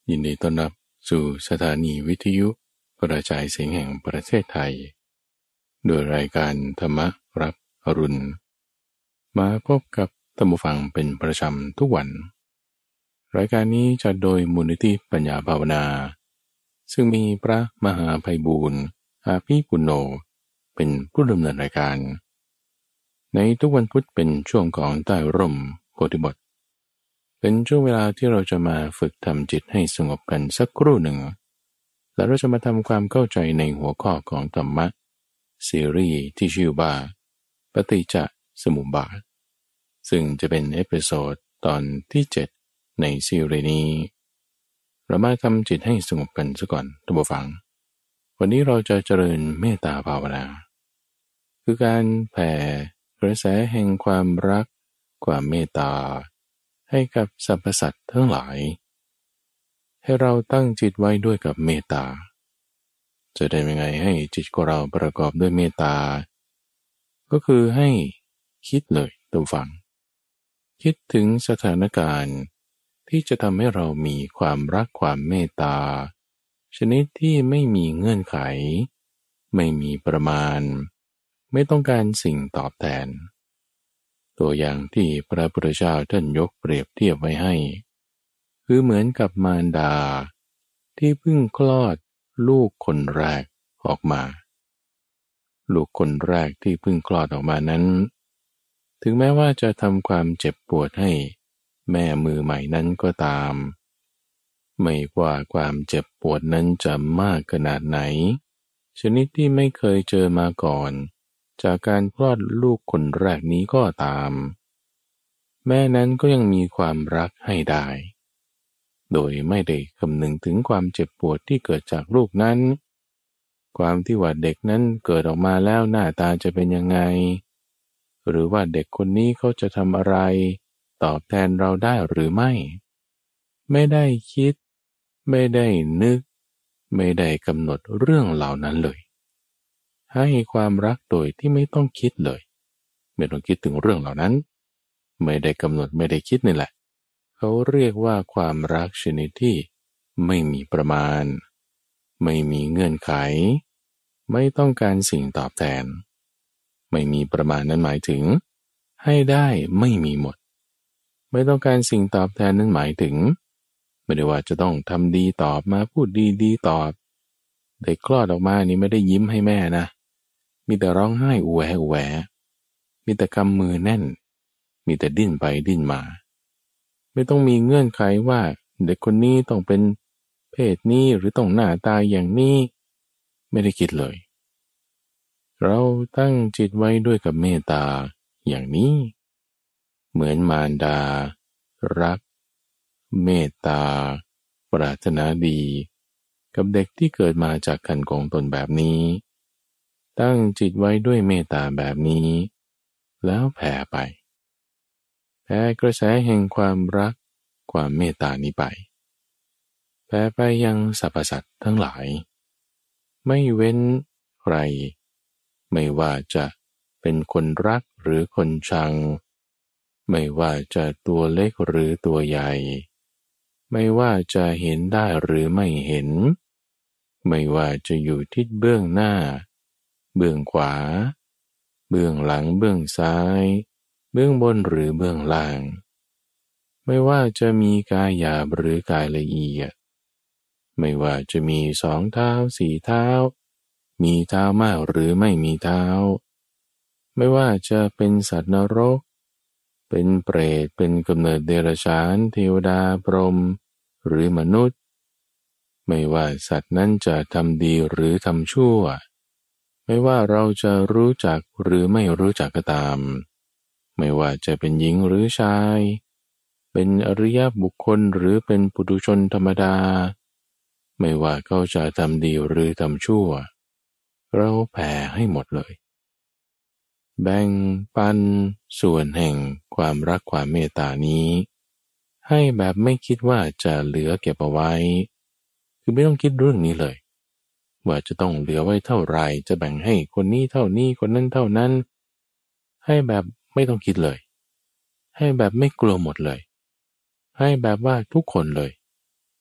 ยินดีต้อนรับสู่สถานีวิทยุกระจายเสียงแห่งประเทศไทยโดยรายการธรรมรับอรุณมาพบกับท่านผู้ฟังเป็นประจำทุกวันรายการนี้จัดโดยมูลนิธิปัญญาภาวนาซึ่งมีพระมหาไพบูลย์อาภีปุณโญเป็นผู้ดำเนินรายการในทุกวันพุธเป็นช่วงของใต้ร่มโพธิบทเป็นช่วงเวลาที่เราจะมาฝึกทำจิตให้สงบกันสักครู่หนึ่งแล้วเราจะมาทำความเข้าใจในหัวข้อของธรรมะซีรีส์ที่ชื่อว่าปฏิจจสมุปบาทซึ่งจะเป็นเอพิโซดตอนที่7ในซีรีส์นี้เรามาทำจิตให้สงบกันซะก่อนท่านผู้ฟังวันนี้เราจะเจริญเมตตาภาวนาคือการแผ่กระแสแห่งความรักความเมตตาให้กับสรรพสัตว์ทั้งหลายให้เราตั้งจิตไว้ด้วยกับเมตตาจะได้ยังไงให้จิตของเราประกอบด้วยเมตตาก็คือให้คิดเลยท่านฟังคิดถึงสถานการณ์ที่จะทำให้เรามีความรักความเมตตาชนิดที่ไม่มีเงื่อนไขไม่มีประมาณไม่ต้องการสิ่งตอบแทนตัวอย่างที่พระพุทธเจ้าท่านยกเปรียบเทียบไว้ให้คือเหมือนกับมารดาที่เพิ่งคลอดลูกคนแรกออกมาลูกคนแรกที่เพิ่งคลอดออกมานั้นถึงแม้ว่าจะทำความเจ็บปวดให้แม่มือใหม่นั้นก็ตามไม่ว่าความเจ็บปวดนั้นจะมากขนาดไหนชนิดที่ไม่เคยเจอมาก่อนจากการคลอดลูกคนแรกนี้ก็ตามแม่นั้นก็ยังมีความรักให้ได้โดยไม่ได้คำนึงถึงความเจ็บปวดที่เกิดจากลูกนั้นความที่ว่าเด็กนั้นเกิดออกมาแล้วหน้าตาจะเป็นยังไงหรือว่าเด็กคนนี้เขาจะทำอะไรตอบแทนเราได้หรือไม่ได้คิดไม่ได้นึกไม่ได้กำหนดเรื่องเหล่านั้นเลยให้ความรักโดยที่ไม่ต้องคิดเลยไม่ต้องคิดถึงเรื่องเหล่านั้นไม่ได้กำหนดไม่ได้คิดนี่แหละเขาเรียกว่าความรักชนิดที่ไม่มีประมาณไม่มีเงื่อนไขไม่ต้องการสิ่งตอบแทนไม่มีประมาณนั้นหมายถึงให้ได้ไม่มีหมดไม่ต้องการสิ่งตอบแทนนั้นหมายถึงไม่ได้ว่าจะต้องทำดีตอบมาพูดดีตอบเด็กคลอดออกมานี่ไม่ได้ยิ้มให้แม่นะมีแต่ร้องไห้อูแวอูแวมีแต่กำมือแน่นมีแต่ดิ้นไปดิ้นมาไม่ต้องมีเงื่อนไขว่าเด็กคนนี้ต้องเป็นเพศนี้หรือต้องหน้าตาอย่างนี้ไม่ได้คิดเลยเราตั้งจิตไว้ด้วยกับเมตตาอย่างนี้เหมือนมารดารักเมตตาปรารถนาดีกับเด็กที่เกิดมาจากครรภ์ของตนแบบนี้ตั้งจิตไว้ด้วยเมตตาแบบนี้แล้วแผ่ไปแผ่กระแสแห่งความรักความเมตตานี้ไปแผ่ไปยังสรรพสัตว์ทั้งหลายไม่เว้นใครไม่ว่าจะเป็นคนรักหรือคนชังไม่ว่าจะตัวเล็กหรือตัวใหญ่ไม่ว่าจะเห็นได้หรือไม่เห็นไม่ว่าจะอยู่ทิศเบื้องหน้าเบื้องขวาเบื้องหลังเบื้องซ้ายเบื้องบนหรือเบื้องล่างไม่ว่าจะมีกายหยาบหรือกายละเอียดไม่ว่าจะมี2 เท้า4 เท้ามีเท้ามากหรือไม่มีเท้าไม่ว่าจะเป็นสัตว์นรกเป็นเปรตเป็นกำเนิดเดรัจฉานเทวดาพรหมหรือมนุษย์ไม่ว่าสัตว์นั้นจะทำดีหรือทำชั่วไม่ว่าเราจะรู้จักหรือไม่รู้จักก็ตามไม่ว่าจะเป็นหญิงหรือชายเป็นอริยบุคคลหรือเป็นปุถุชนธรรมดาไม่ว่าเขาจะทำดีหรือทำชั่วเราแผ่ให้หมดเลยแบ่งปันส่วนแห่งความรักความเมตตานี้ให้แบบไม่คิดว่าจะเหลือเก็บเอาไว้คือไม่ต้องคิดเรื่องนี้เลยว่าจะต้องเหลือไว้เท่าไรจะแบ่งให้คนนี้เท่านี้คนนั้นเท่านั้นให้แบบไม่ต้องคิดเลยให้แบบไม่กลัวหมดเลยให้แบบว่าทุกคนเลย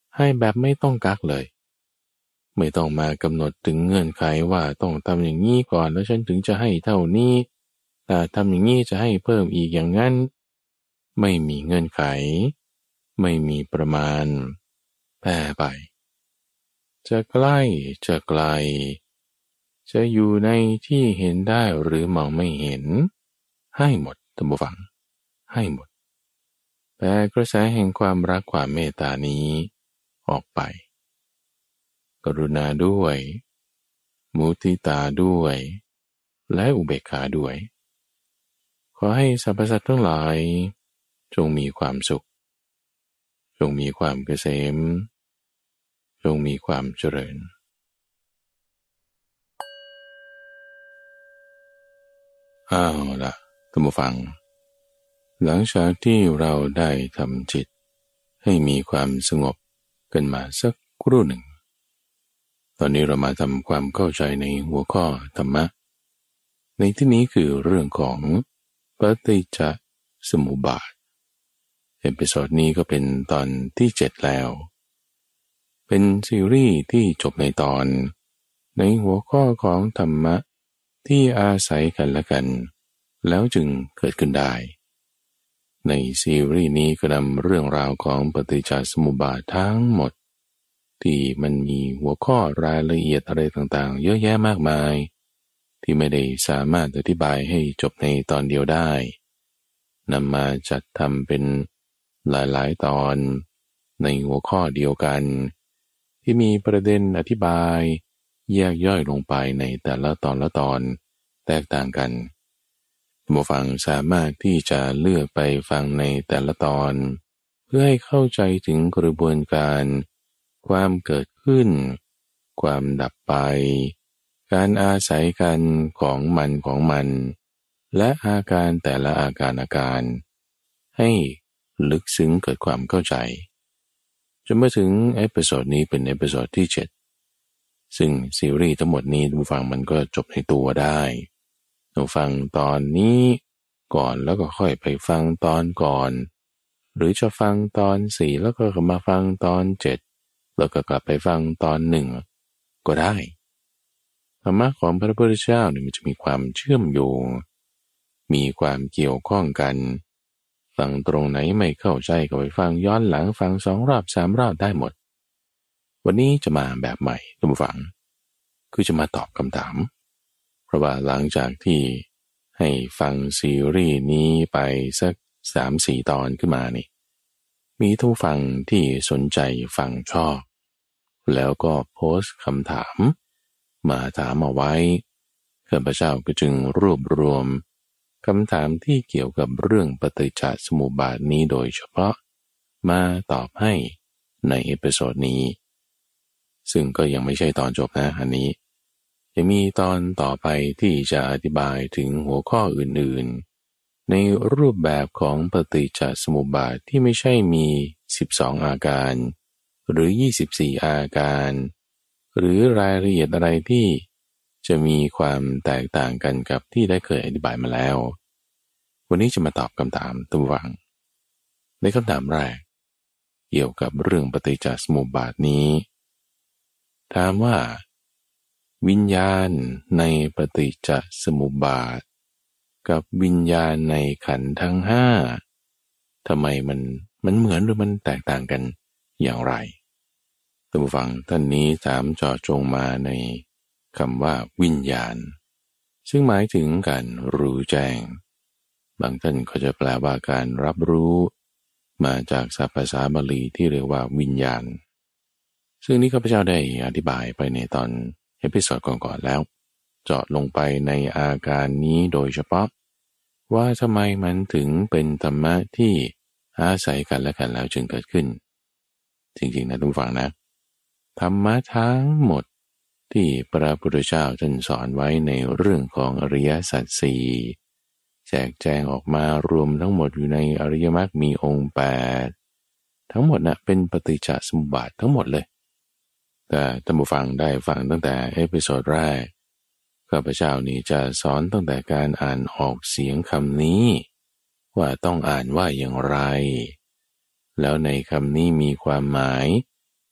ให้แบบไม่ต้องกักเลยไม่ต้องมากำหนดถึงเงื่อนไขว่าต้องทำอย่างนี้ก่อนแล้วฉันถึงจะให้เท่านี้แต่ทำอย่างนี้จะให้เพิ่มอีกอย่างนั้นไม่มีเงื่อนไขไม่มีประมาณแผ่ไปจะใกล้จะไกลจะอยู่ในที่เห็นได้หรือมองไม่เห็นให้หมดท่านผู้ฟังให้หมดแต่กระแสแห่งความรักความเมตตานี้ออกไปกรุณาด้วยมุทิตาด้วยและอุเบกขาด้วยขอให้สรรพสัตว์ทั้งหลายจงมีความสุขจงมีความเกษมจงมีความเจริญอ้าวล่ะท่านผู้ฟังหลังจากที่เราได้ทำจิตให้มีความสงบกันมาสักครู่หนึ่งตอนนี้เรามาทำความเข้าใจในหัวข้อธรรมะในที่นี้คือเรื่องของปฏิจจสมุปบาทเอพิโซดนี้ก็เป็นตอนที่7แล้วเป็นซีรีส์ที่จบในตอนในหัวข้อของธรรมะที่อาศัยกันและกันแล้วจึงเกิดขึ้นได้ในซีรีส์นี้ก็นำเรื่องราวของปฏิจจสมุปบาททั้งหมดที่มันมีหัวข้อรายละเอียดอะไรต่างๆเยอะแยะมากมายที่ไม่ได้สามารถอธิบายให้จบในตอนเดียวได้นำมาจัดทำเป็นหลายๆตอนในหัวข้อเดียวกันที่มีประเด็นอธิบายแยกย่อยลงไปในแต่ละตอนละตอนแตกต่างกันผู้ฟังสามารถที่จะเลือกไปฟังในแต่ละตอนเพื่อให้เข้าใจถึงกระบวนการความเกิดขึ้นความดับไปการอาศัยกันของมันและอาการแต่ละอาการให้ลึกซึ้งเกิดความเข้าใจจนมาถึงเอพิโซดนี้เป็นเอพิโซดที่7ซึ่งซีรีส์ทั้งหมดนี้ผู้ฟังมันก็จบในตัวได้เราฟังตอนนี้ก่อนแล้วก็ค่อยไปฟังตอนก่อนหรือจะฟังตอน4แล้วก็มาฟังตอน7แล้วก็กลับไปฟังตอน1ก็ได้ธรรมะของพระพุทธเจ้าเนี่ยมันจะมีความเชื่อมโยงมีความเกี่ยวข้องกันฟังตรงไหนไม่เข้าใจก็ไปฟังย้อนหลังฟัง2 รอบ 3 รอบได้หมดวันนี้จะมาแบบใหม่ท่านผู้ฟังคือจะมาตอบคำถามเพราะว่าหลังจากที่ให้ฟังซีรีส์นี้ไปสัก 3-4 ตอนขึ้นมานี่มีท่านผู้ฟังที่สนใจฟังชอบแล้วก็โพสต์คำถามมาถามเอาไว้ข้าพเจ้าก็จึงรวบรวมคำถามที่เกี่ยวกับเรื่องปฏิจจสมุปบาทนี้โดยเฉพาะมาตอบให้ในเอพิโซดนี้ซึ่งก็ยังไม่ใช่ตอนจบนะอันนี้ยังมีตอนต่อไปที่จะอธิบายถึงหัวข้ออื่นๆในรูปแบบของปฏิจจสมุปบาทที่ไม่ใช่มี12อาการหรือ24อาการหรือรายละเอียดอะไรที่จะมีความแตกต่างกันกับที่ได้เคยอธิบายมาแล้ววันนี้จะมาตอบคำถามตัววังในคำถามแรกเกี่ยวกับเรื่องปฏิจจสมุปบาทนี้ถามว่าวิญญาณในปฏิจจสมุปบาทกับวิญญาณในขันธ์ทั้ง5ทำไมมันเหมือนหรือมันแตกต่างกันอย่างไรท่านผู้ฟังท่านนี้ถามเจาะจงมาในคำว่าวิญญาณซึ่งหมายถึงการรู้แจ้งบางท่านก็จะแปลว่าการรับรู้มาจากศัพท์ภาษาบาลีที่เรียกว่าวิญญาณซึ่งนี้ข้าพเจ้าได้อธิบายไปในตอนเอพิโซดก่อนๆแล้วเจาะลงไปในอาการนี้โดยเฉพาะว่าทำไมมันถึงเป็นธรรมะที่อาศัยกันและกันแล้วจึงเกิดขึ้นจริงๆนะทุกฝั่งนะธรรมะทั้งหมดที่พระพุทธเจ้าท่านสอนไว้ในเรื่องของอริยสัจสี่แจกแจงออกมารวมทั้งหมดอยู่ในอริยมรรคมีองค์8ทั้งหมดนะเป็นปฏิจจสมุปบาททั้งหมดเลยแต่ท่านผู้ฟังได้ฟังตั้งแต่เอพิโซดแรกข้าพเจ้านี้จะสอนตั้งแต่การอ่านออกเสียงคำนี้ว่าต้องอ่านว่าอย่างไรแล้วในคำนี้มีความหมาย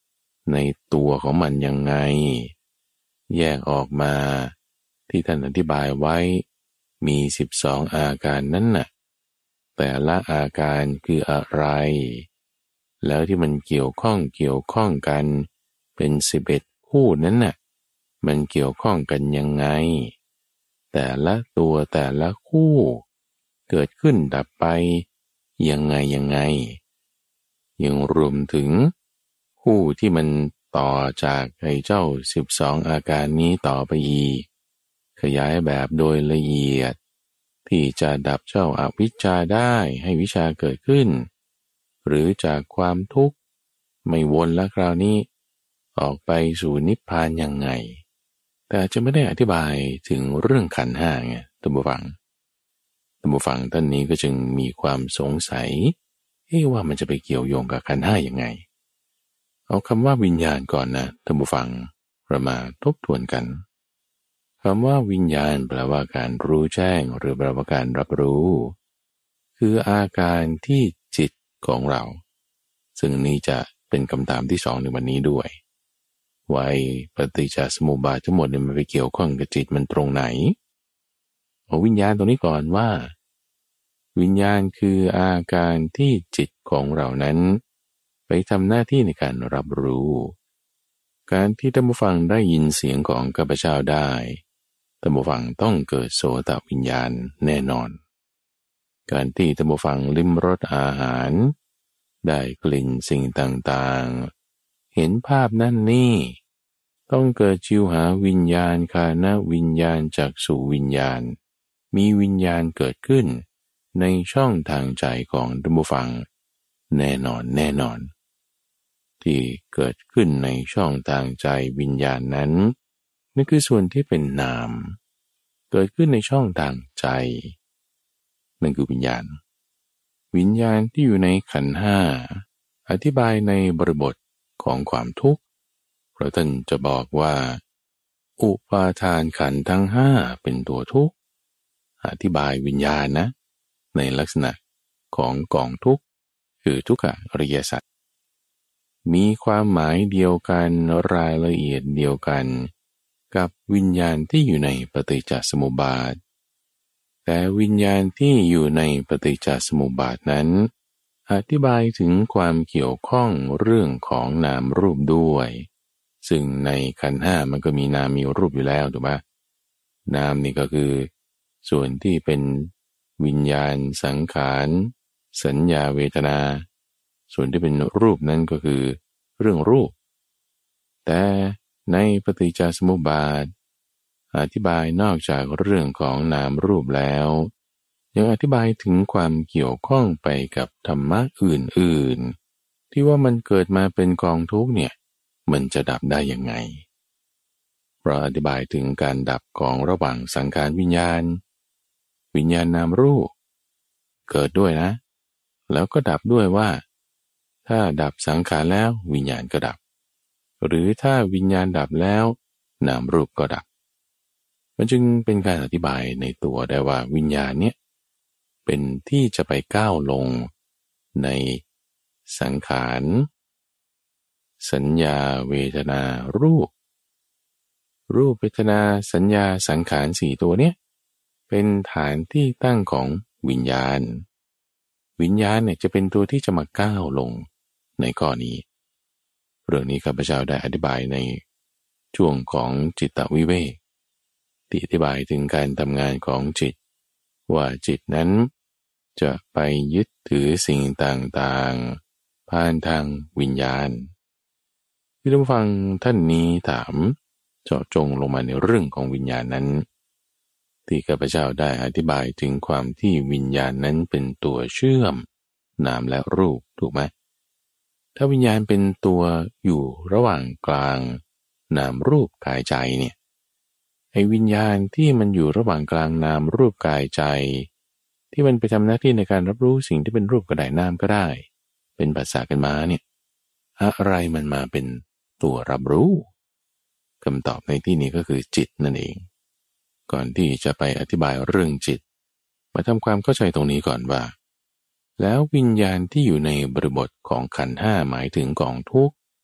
ในตัวของมันยังไงแยกออกมาที่ท่านอธิบายไว้มี12อาการนั้นน่ะแต่ละอาการคืออะไรแล้วที่มันเกี่ยวข้องกันเป็น11คู่นั้นน่ะมันเกี่ยวข้องกันยังไงแต่ละตัวแต่ละคู่เกิดขึ้นดับไปยังไงยังรวมถึงคู่ที่มันต่อจากไอ้เจ้า12อาการนี้ต่อไปอีกขยายแบบโดยละเอียดที่จะดับเจ้าอวิชชาได้ให้วิชาเกิดขึ้นหรือจากความทุกข์ไม่วนแล้วคราวนี้ออกไปสู่นิพพานยังไงแต่จะไม่ได้อธิบายถึงเรื่องขันธ์ห้าไงท่านผู้ฟังท่านนี้ก็จึงมีความสงสัยว่ามันจะไปเกี่ยวโยงกับขันธ์ห้ายังไงเอาคำว่าวิญญาณก่อนนะท่านผู้ฟังเรามาทบทวนกันคำว่าวิญญาณแปลว่าการรู้แจ้งหรือแปลว่าการรับรู้คืออาการที่จิตของเราซึ่งนี้จะเป็นคำถามที่2ในวันนี้ด้วยว่าปฏิจจสมุปบาททั้งหมดเนี่ยมันไปเกี่ยวข้องกับจิตมันตรงไหนเอาวิญญาณตรงนี้ก่อนว่าวิญญาณคืออาการที่จิตของเรานั้นไปทำหน้าที่ในการรับรู้การที่ท่านผู้ฟังได้ยินเสียงของข้าพเจ้าได้ท่านผู้ฟังต้องเกิดโสตวิญญาณแน่นอนการที่ท่านผู้ฟังลิ้มรสอาหารได้กลิ่นสิ่งต่างๆเห็นภาพนั่นนี่ต้องเกิดชิวหาวิญญาณคานวิญญาณจักษุวิญญาณมีวิญญาณเกิดขึ้นในช่องทางใจของท่านผู้ฟังแน่นอนที่เกิดขึ้นในช่องทางใจวิญญาณนั้นนั่นคือส่วนที่เป็นนามเกิดขึ้นในช่องทางใจนั่นคือวิญญาณที่อยู่ในขันธ์ห้าอธิบายในบริบทของความทุกข์เพราะท่านจะบอกว่าอุปาทานขันธ์ทั้งห้าเป็นตัวทุกข์อธิบายวิญญาณนะในลักษณะของกองทุกข์คือทุกขอริยสัจมีความหมายเดียวกันรายละเอียดเดียวกันกับวิญญาณที่อยู่ในปฏิจจสมุปบาทแต่วิญญาณที่อยู่ในปฏิจจสมุปบาทนั้นอธิบายถึงความเกี่ยวข้องเรื่องของนามรูปด้วยซึ่งในขันธ์ห้ามันก็มีนามมีรูปอยู่แล้วถูกไหมนามนี่ก็คือส่วนที่เป็นวิญญาณสังขารสัญญาเวทนาส่วนที่เป็นรูปนั้นก็คือเรื่องรูปแต่ในปฏิจจสมุปบาทอธิบายนอกจากเรื่องของนามรูปแล้วยังอธิบายถึงความเกี่ยวข้องไปกับธรรมะอื่นๆที่ว่ามันเกิดมาเป็นกองทุกข์เนี่ยมันจะดับได้ยังไงเพราะอธิบายถึงการดับของระหว่างสังขารวิญญาณนามรูปเกิดด้วยนะแล้วก็ดับด้วยว่าถ้าดับสังขารแล้ววิญญาณก็ดับหรือถ้าวิญญาณดับแล้วนามรูปก็ดับมันจึงเป็นการอธิบายในตัวได้ว่าวิญญาณเนี่ยเป็นที่จะไปก้าวลงในสังขารสัญญาเวทนารูปเวทนาสัญญาสังขาร4ตัวเนี่ยเป็นฐานที่ตั้งของวิญญาณเนี่ยจะเป็นตัวที่จะมาก้าวลงในข้อนี้เรื่องนี้ข้าพเจ้าได้อธิบายในช่วงของจิตตวิเวกที่อธิบายถึงการทำงานของจิตว่าจิตนั้นจะไปยึดถือสิ่งต่างๆผ่านทางวิญญาณที่ท่านฟังท่านนี้ถามเจาะจงลงมาในเรื่องของวิญญาณนั้นที่ข้าพเจ้าได้อธิบายถึงความที่วิญญาณนั้นเป็นตัวเชื่อมนามและรูปถูกไหมถ้าวิญญาณเป็นตัวอยู่ระหว่างกลางนามรูปกายใจเนี่ยไอ้วิญญาณที่มันอยู่ระหว่างกลางนามรูปกายใจที่มันไปทำหน้าที่ในการรับรู้สิ่งที่เป็นรูปก็ได้นามก็ได้เป็นภาษากันมาเนี่ยอะไรมันมาเป็นตัวรับรู้คำตอบในที่นี้ก็คือจิตนั่นเองก่อนที่จะไปอธิบายเรื่องจิตมาทำความเข้าใจตรงนี้ก่อนว่าแล้ววิญญาณที่อยู่ในบริบทของขันธ์ห้าหมายถึงกองทุกข์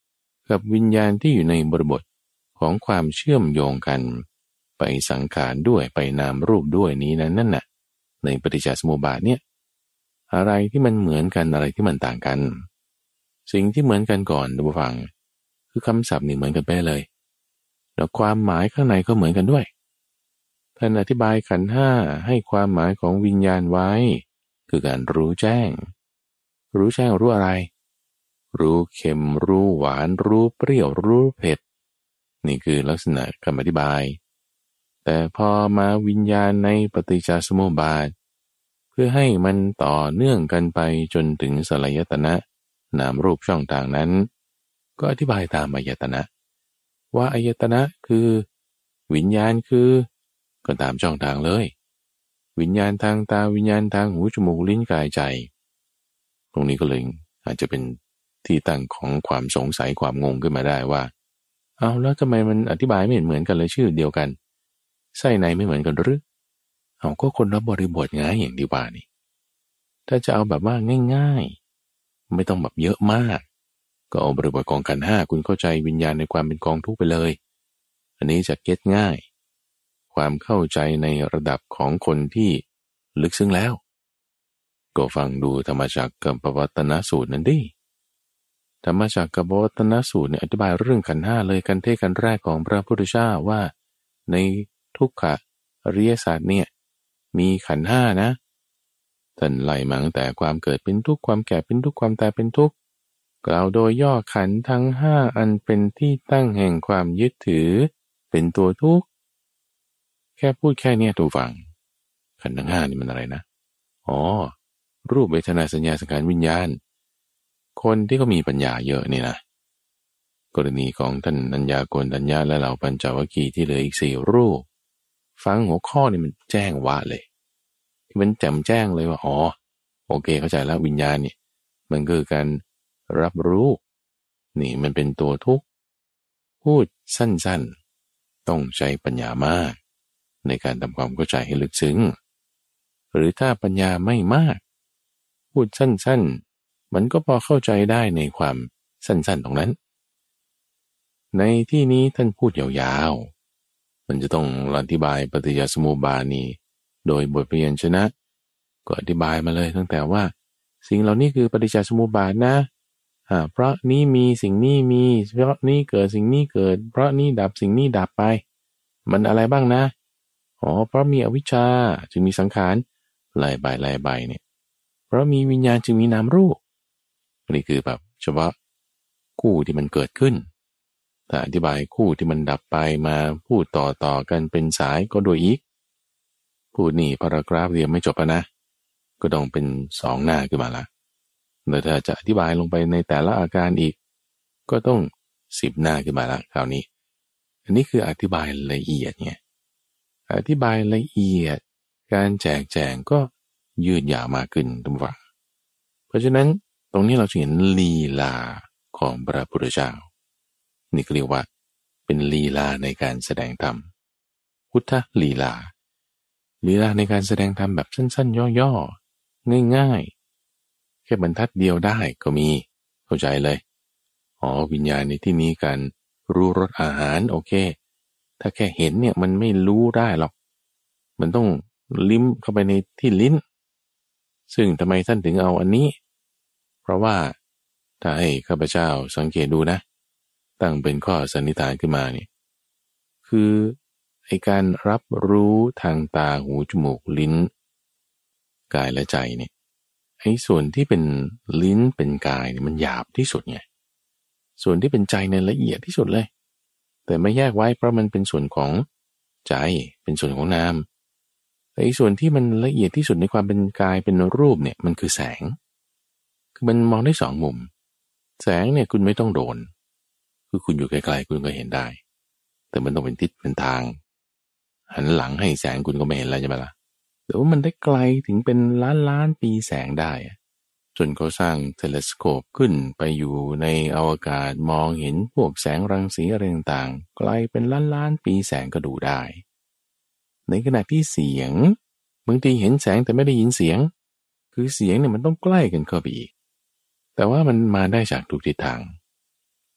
กับวิญญาณที่อยู่ในบริบทของความเชื่อมโยงกันไปสังขารด้วยไปนามรูปด้วยนี้นั่นน่ะในปฏิจจสมุปบาทเนี่ยอะไรที่มันเหมือนกันอะไรที่มันต่างกันสิ่งที่เหมือนกันก่อนดูฟังคือคำศัพท์นี่เหมือนกันไปเลยแล้วความหมายข้างในก็เหมือนกันด้วยท่านอธิบายขันธ์ห้าให้ความหมายของวิญญาณไว้คือการรู้แจ้งรู้อะไรรู้เค็มรู้หวานรู้เปรี้ยวรู้เผ็ดนี่คือลักษณะคำอธิบายแต่พอมาวิญญาณในปฏิจจสมุปบาทเพื่อให้มันต่อเนื่องกันไปจนถึงสลายตนะนามรูปช่องต่างนั้นก็อธิบายตามอายตนะว่าอายตนะคือวิญญาณคือก็ตามช่องทางเลยวิญญาณทางตาวิญญาณทางหูจมูกลิ้นกายใจตรงนี้ก็เลยอาจจะเป็นที่ตั้งของความสงสัยความงงขึ้นมาได้ว่าเอาแล้วทำไมมันอธิบายไม่เหมือนกันเลยชื่อเดียวกันไส้ในไม่เหมือนกันหรือเอาก็คนละบริบทไงอย่างที่ว่านี่ถ้าจะเอาแบบว่าง่ายๆไม่ต้องแบบเยอะมากก็เอาบริบทของขันธ์ห้าคุณเข้าใจวิญญาณในความเป็นกองทุกข์ไปเลยอันนี้จะเก็ตง่ายความเข้าใจในระดับของคนที่ลึกซึ้งแล้วก็ฟังดูธรรมจักรกับปวัตตนสูตรนั้นดิธรรมจักรกับปวัตตนสูตรเนี่ยอธิบายเรื่องขันธ์ห้าเลยกันเทศกันแรกของพระพุทธเจ้าว่าในทุกขอริยสัจเนี่ยมีขันธ์ห้านะท่านไล่มาตั้งแต่ความเกิดเป็นทุกข์ความแก่เป็นทุกข์ความตายเป็นทุกข์กล่าวโดยย่อขันธ์ทั้งห้าอันเป็นที่ตั้งแห่งความยึดถือเป็นตัวทุกข์แค่พูดแค่นี้ถูกฟังขันธ์ทั้งห้านี่มันอะไรนะอ๋อรูปเวทนาสัญญาสังขารวิญญาณคนที่เขามีปัญญาเยอะนี่นะกรณีของท่านอัญญาโกณฑัญญะและเหล่าปัญจวัคคีย์ที่เหลืออีก4รูปฟังหัวข้อนี่มันแจ้งว่าเลยมันแจ่มแจ้งเลยว่าอ๋อโอเคเข้าใจแล้ววิญญาณนี่มันคือการรับรู้นี่มันเป็นตัวทุกข์พูดสั้นๆต้องใช้ปัญญามากในการทำความเข้าใจให้ลึกซึ้งหรือถ้าปัญญาไม่มากพูดสั้นๆมันก็พอเข้าใจได้ในความสั้นๆตรงนั้นในที่นี้ท่านพูดยาวๆมันจะต้องอธิบายปฏิจจสมุปบาทนี้โดยบทพยัญชนะก็อธิบายมาเลยตั้งแต่ว่าสิ่งเหล่านี้คือปฏิจจสมุปบาทนะเพราะนี้มีสิ่งนี้มีเพราะนี้เกิดสิ่งนี้เกิดเพราะนี้ดับสิ่งนี้ดับไปมันอะไรบ้างนะอ๋อเพราะมีอวิชชาจึงมีสังขารไล่ใบเนี่ยเพราะมีวิญญาณจึงมีนามรูปนี่คือแบบเฉพาะคู่ที่มันเกิดขึ้นแต่อธิบายคู่ที่มันดับไปมาพูดต่อกันเป็นสายก็โดยอีกพูดนี่พารากราฟเดียวไม่จบนะก็ต้องเป็น2 หน้าขึ้นมาละแต่ถ้าจะอธิบายลงไปในแต่ละอาการอีกก็ต้อง10 หน้าขึ้นมาละคราวนี้อันนี้คืออธิบายละเอียดไงอธิบายละเอียดการแจกแจงก็ยืดยาวมากขึ้นทุกฝั่งเพราะฉะนั้นตรงนี้เราจะเห็นลีลาของพระพุทธเจ้านี่เรียกว่าเป็นลีลาในการแสดงธรรมพุทธลีลาในการแสดงธรรมแบบสั้นๆย่อๆง่ายๆแค่บรรทัดเดียวได้ก็มีเข้าใจเลยอ๋อวิญญาณในที่นี้การรู้รสอาหารโอเคถ้าแค่เห็นเนี่ยมันไม่รู้ได้หรอกมันต้องลิ้มเข้าไปในที่ลิ้นซึ่งทำไมท่านถึงเอาอันนี้เพราะว่าถ้าให้ข้าพเจ้าสังเกตดูนะตั้งเป็นข้อสันนิษฐานขึ้นมาเนี่ยคือไอ้การรับรู้ทางตาหูจมูกลิ้นกายและใจเนี่ยไอ้ส่วนที่เป็นลิ้นเป็นกายเนี่ยมันหยาบที่สุดไงส่วนที่เป็นใจในละเอียดที่สุดเลยแต่ไม่แยกไว้เพราะมันเป็นส่วนของใจเป็นส่วนของนามแต่ไอ้ส่วนที่มันละเอียดที่สุดในความเป็นกายเป็นรูปเนี่ยมันคือแสงคือมันมองได้2 มุมแสงเนี่ยคุณไม่ต้องโดนคือคุณอยู่ไกลๆคุณก็เห็นได้แต่มันต้องเป็นทิศเป็นทางหันหลังให้แสงคุณก็ไม่เห็นแล้วใช่ไหมล่ะแต่ว่ามันได้ไกลถึงเป็นล้านปีแสงได้จนเขาสร้างเทเลสโคปขึ้นไปอยู่ในอวกาศมองเห็นพวกแสงรังสีอะไรต่างๆไกลเป็นล้านปีแสงก็ดูได้ในขณะที่เสียงบางทีเห็นแสงแต่ไม่ได้ยินเสียงคือเสียงเนี่ยมันต้องใกล้กันเข้าไปอีกแต่ว่ามันมาได้จากทุกทิศทาง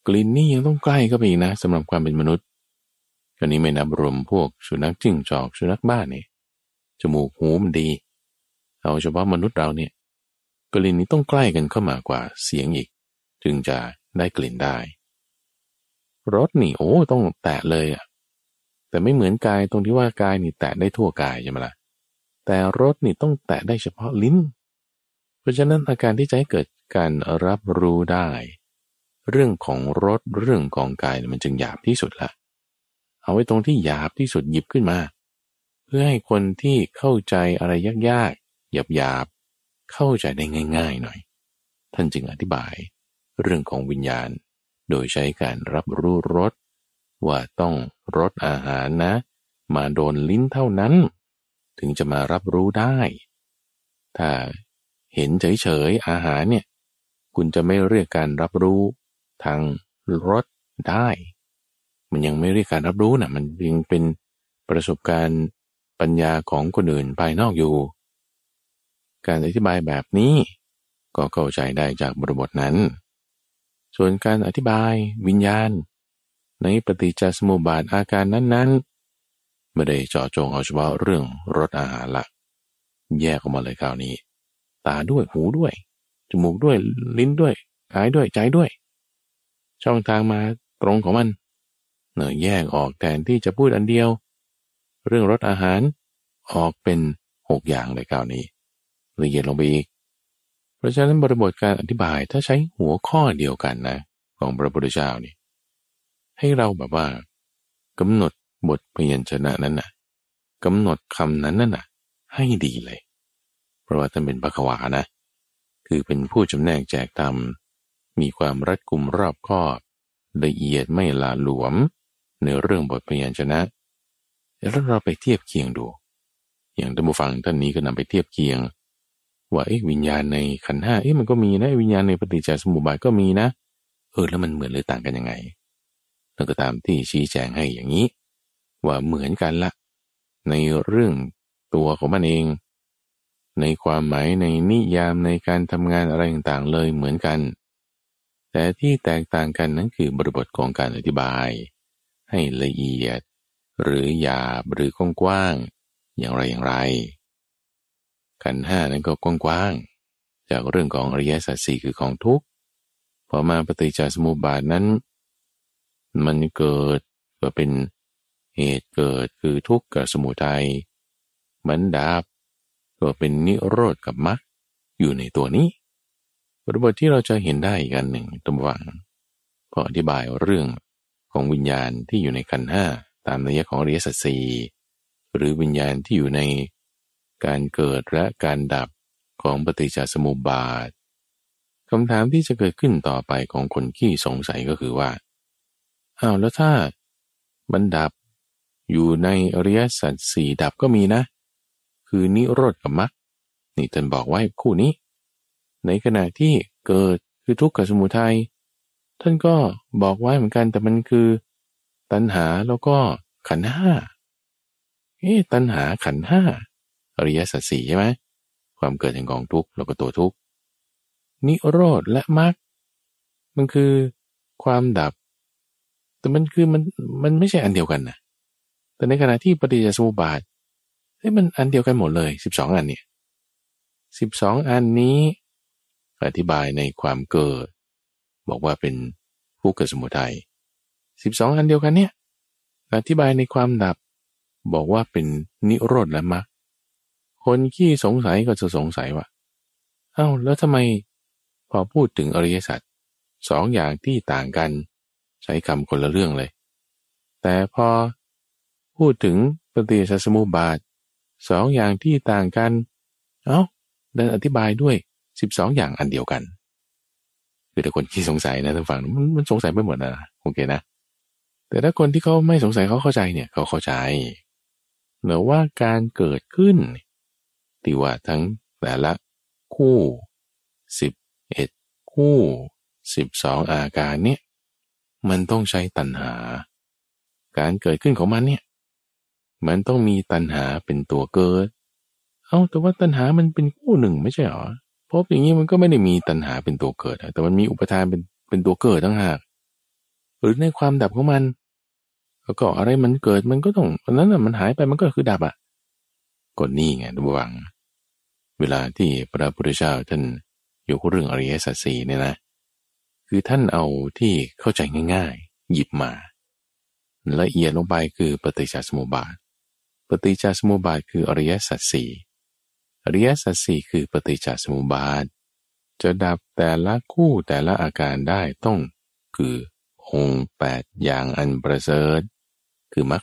กลิ่นนี่ยังต้องใกล้เข้าไปอีกนะสำหรับความเป็นมนุษย์ก็นี้ไม่นับรวมพวกสุนัขจิ้งจอกสุนัขบ้านนี่จมูกหูมันดีเอาเฉพาะมนุษย์เราเนี่ยกลิ่นนี้ต้องใกล้กันเข้ามากว่าเสียงอีกจึงจะได้กลิ่นได้รสนี่โอ้ต้องแตะเลยอ่ะแต่ไม่เหมือนกายตรงที่ว่ากายนี่แตะได้ทั่วกายใช่ไหมล่ะแต่รสนี่ต้องแตะได้เฉพาะลิ้นเพราะฉะนั้นอาการที่จะให้เกิดการรับรู้ได้เรื่องของรสเรื่องของกายมันจึงหยาบที่สุดละเอาไว้ตรงที่หยาบที่สุดหยิบขึ้นมาเพื่อให้คนที่เข้าใจอะไรยากๆหยาบๆเข้าใจได้ง่ายๆหน่อยท่านจึงอธิบายเรื่องของวิญญาณโดยใช้การรับรู้รสว่าต้องรสอาหารนะมาโดนลิ้นเท่านั้นถึงจะมารับรู้ได้ถ้าเห็นเฉยๆอาหารเนี่ยคุณจะไม่เรียกการรับรู้ทางรสได้มันยังไม่เรียกการรับรู้นะมันยังเป็นประสบการณ์ปัญญาของคนอื่นภายนอกอยู่การอธิบายแบบนี้ก็เข้าใจได้จากบริบทนั้นส่วนการอธิบายวิญญาณในปฏิจจสมุปบาทอาการนั้นๆไม่ได้เจาะจงเอาเฉพาะเรื่องรสอาหารละแยกออกมาเลยคราวนี้ตาด้วยหูด้วยจมูกด้วยลิ้นด้วยกายด้วยใจด้วยช่องทางมาตรงของมันแยกออกแทนที่จะพูดอันเดียวเรื่องรสอาหารออกเป็น6อย่างเลยคราวนี้ละเอียดลงไปอีกเพราะฉะนั้นบริบทการอธิบายถ้าใช้หัวข้อเดียวกันนะของพระพุทธเจ้านี่ให้เราแบบว่ากำหนดบทพยัญชนะนั้นน่ะกำหนดคำนั้นน่ะให้ดีเลยเพราะว่าท่านเป็นภควานะคือเป็นผู้จำแนกแจกธรรมมีความรัดกุมรอบคอบละเอียดไม่หละหลวมในเรื่องบทพยัญชนะแล้วเราไปเทียบเคียงดูอย่างท่านผู้ฟังท่านนี้ก็นำไปเทียบเคียงว่าวิญญาณในขันธ์ห้ามันก็มีนะวิญญาณในปฏิจจสมุปบาทก็มีนะแล้วมันเหมือนหรือต่างกันยังไงแล้วก็ตามที่ชี้แจงให้อย่างนี้ว่าเหมือนกันละในเรื่องตัวของมันเองในความหมายในนิยามในการทำงานอะไรต่างๆเลยเหมือนกันแต่ที่แตกต่างกันนั้นคือบริบทของการอธิบายให้ละเอียดหรือหยาบหรือกว้างๆอย่างไรขันธ์ห้านั้นก็กว้างๆจากเรื่องของอริยสัจสี่คือของทุกข์พอมาปฏิจจสมุปบาทนั้นมันเกิดก็เป็นเหตุเกิดคือทุกข์กับสมุทัยมันดับก็เป็นนิโรธกับมรรคอยู่ในตัวนี้บริบทที่เราจะเห็นได้อีกอันหนึ่งตรงวังพออธิบายเรื่องของวิญญาณที่อยู่ในขันธ์ห้าตามนัยของอริยสัจสี่หรือวิญญาณที่อยู่ในการเกิดและการดับของปฏิจจสมุปบาทคำถามที่จะเกิดขึ้นต่อไปของคนขี้สงสัยก็คือว่าแล้วถ้ามันดับอยู่ในอริยสัจสี่ดับก็มีนะคือนิโรธกับมรรคนี่ท่านบอกไว้คู่นี้ในขณะที่เกิดคือทุกข์กับสมุทัยท่านก็บอกไว้เหมือนกันแต่มันคือตัณหาแล้วก็ขันธ์ห้าตัณหาขันธ์ห้าอริยสัจสี่ใช่ไหมความเกิดแห่งกองทุกข์แล้วก็ตัวทุกข์นิโรธและมรรคมันคือความดับแต่มันคือมันไม่ใช่อันเดียวกันนะแต่ในขณะที่ปฏิจจสมุปบาทมันอันเดียวกันหมดเลย12อันเนี่ย12อันนี้อธิบายในความเกิดบอกว่าเป็นทุกข์กับสมุทัย12อันเดียวกันเนี่ยอธิบายในความดับบอกว่าเป็นนิโรธและมรรคคนขี้สงสัยก็จะสงสัยว่าแล้วทำไมพอพูดถึงอริยสัจ2อย่างที่ต่างกันใช้คำคนละเรื่องเลยแต่พอพูดถึงปฏิจจสมุปบาท2อย่างที่ต่างกันดันอธิบายด้วย12อย่างอันเดียวกันคือแต่คนที่สงสัยนะท่านฟังมันสงสัยไปหมดนะโอเคนะแต่ถ้าคนที่เขาไม่สงสัยเขาเข้าใจเนี่ยเขาเข้าใจเนอะว่าการเกิดขึ้นที่ว่าทั้งแต่ละคู่11คู่12อาการเนี่ยมันต้องใช้ตัณหาการเกิดขึ้นของมันเนี่ยมันต้องมีตัณหาเป็นตัวเกิดแต่ว่าตัณหามันเป็นคู่หนึ่งไม่ใช่หรอเพราะอย่างนี้มันก็ไม่ได้มีตัณหาเป็นตัวเกิดแต่มันมีอุปทานเป็นตัวเกิดทั้งหากหรือในความดับของมันแล้วก็อะไรมันเกิดมันก็ต้องอันนั้นมันหายไปมันก็คือดับก็นี่ไงทุกฝังเวลาที่พระพุทธเจ้าท่านยกเรื่องอริยสัจสี่เนี่ยนะคือท่านเอาที่เข้าใจง่ายๆหยิบมาละเอียดลงไปคือปฏิจจสมุปบาทปฏิจจสมุปบาทคืออริยสัจสี่อริยสัจสี่คือปฏิจจสมุปบาทจะดับแต่ละคู่แต่ละอาการได้ต้องคือองค์8อย่างอันประเสริฐคือมรรค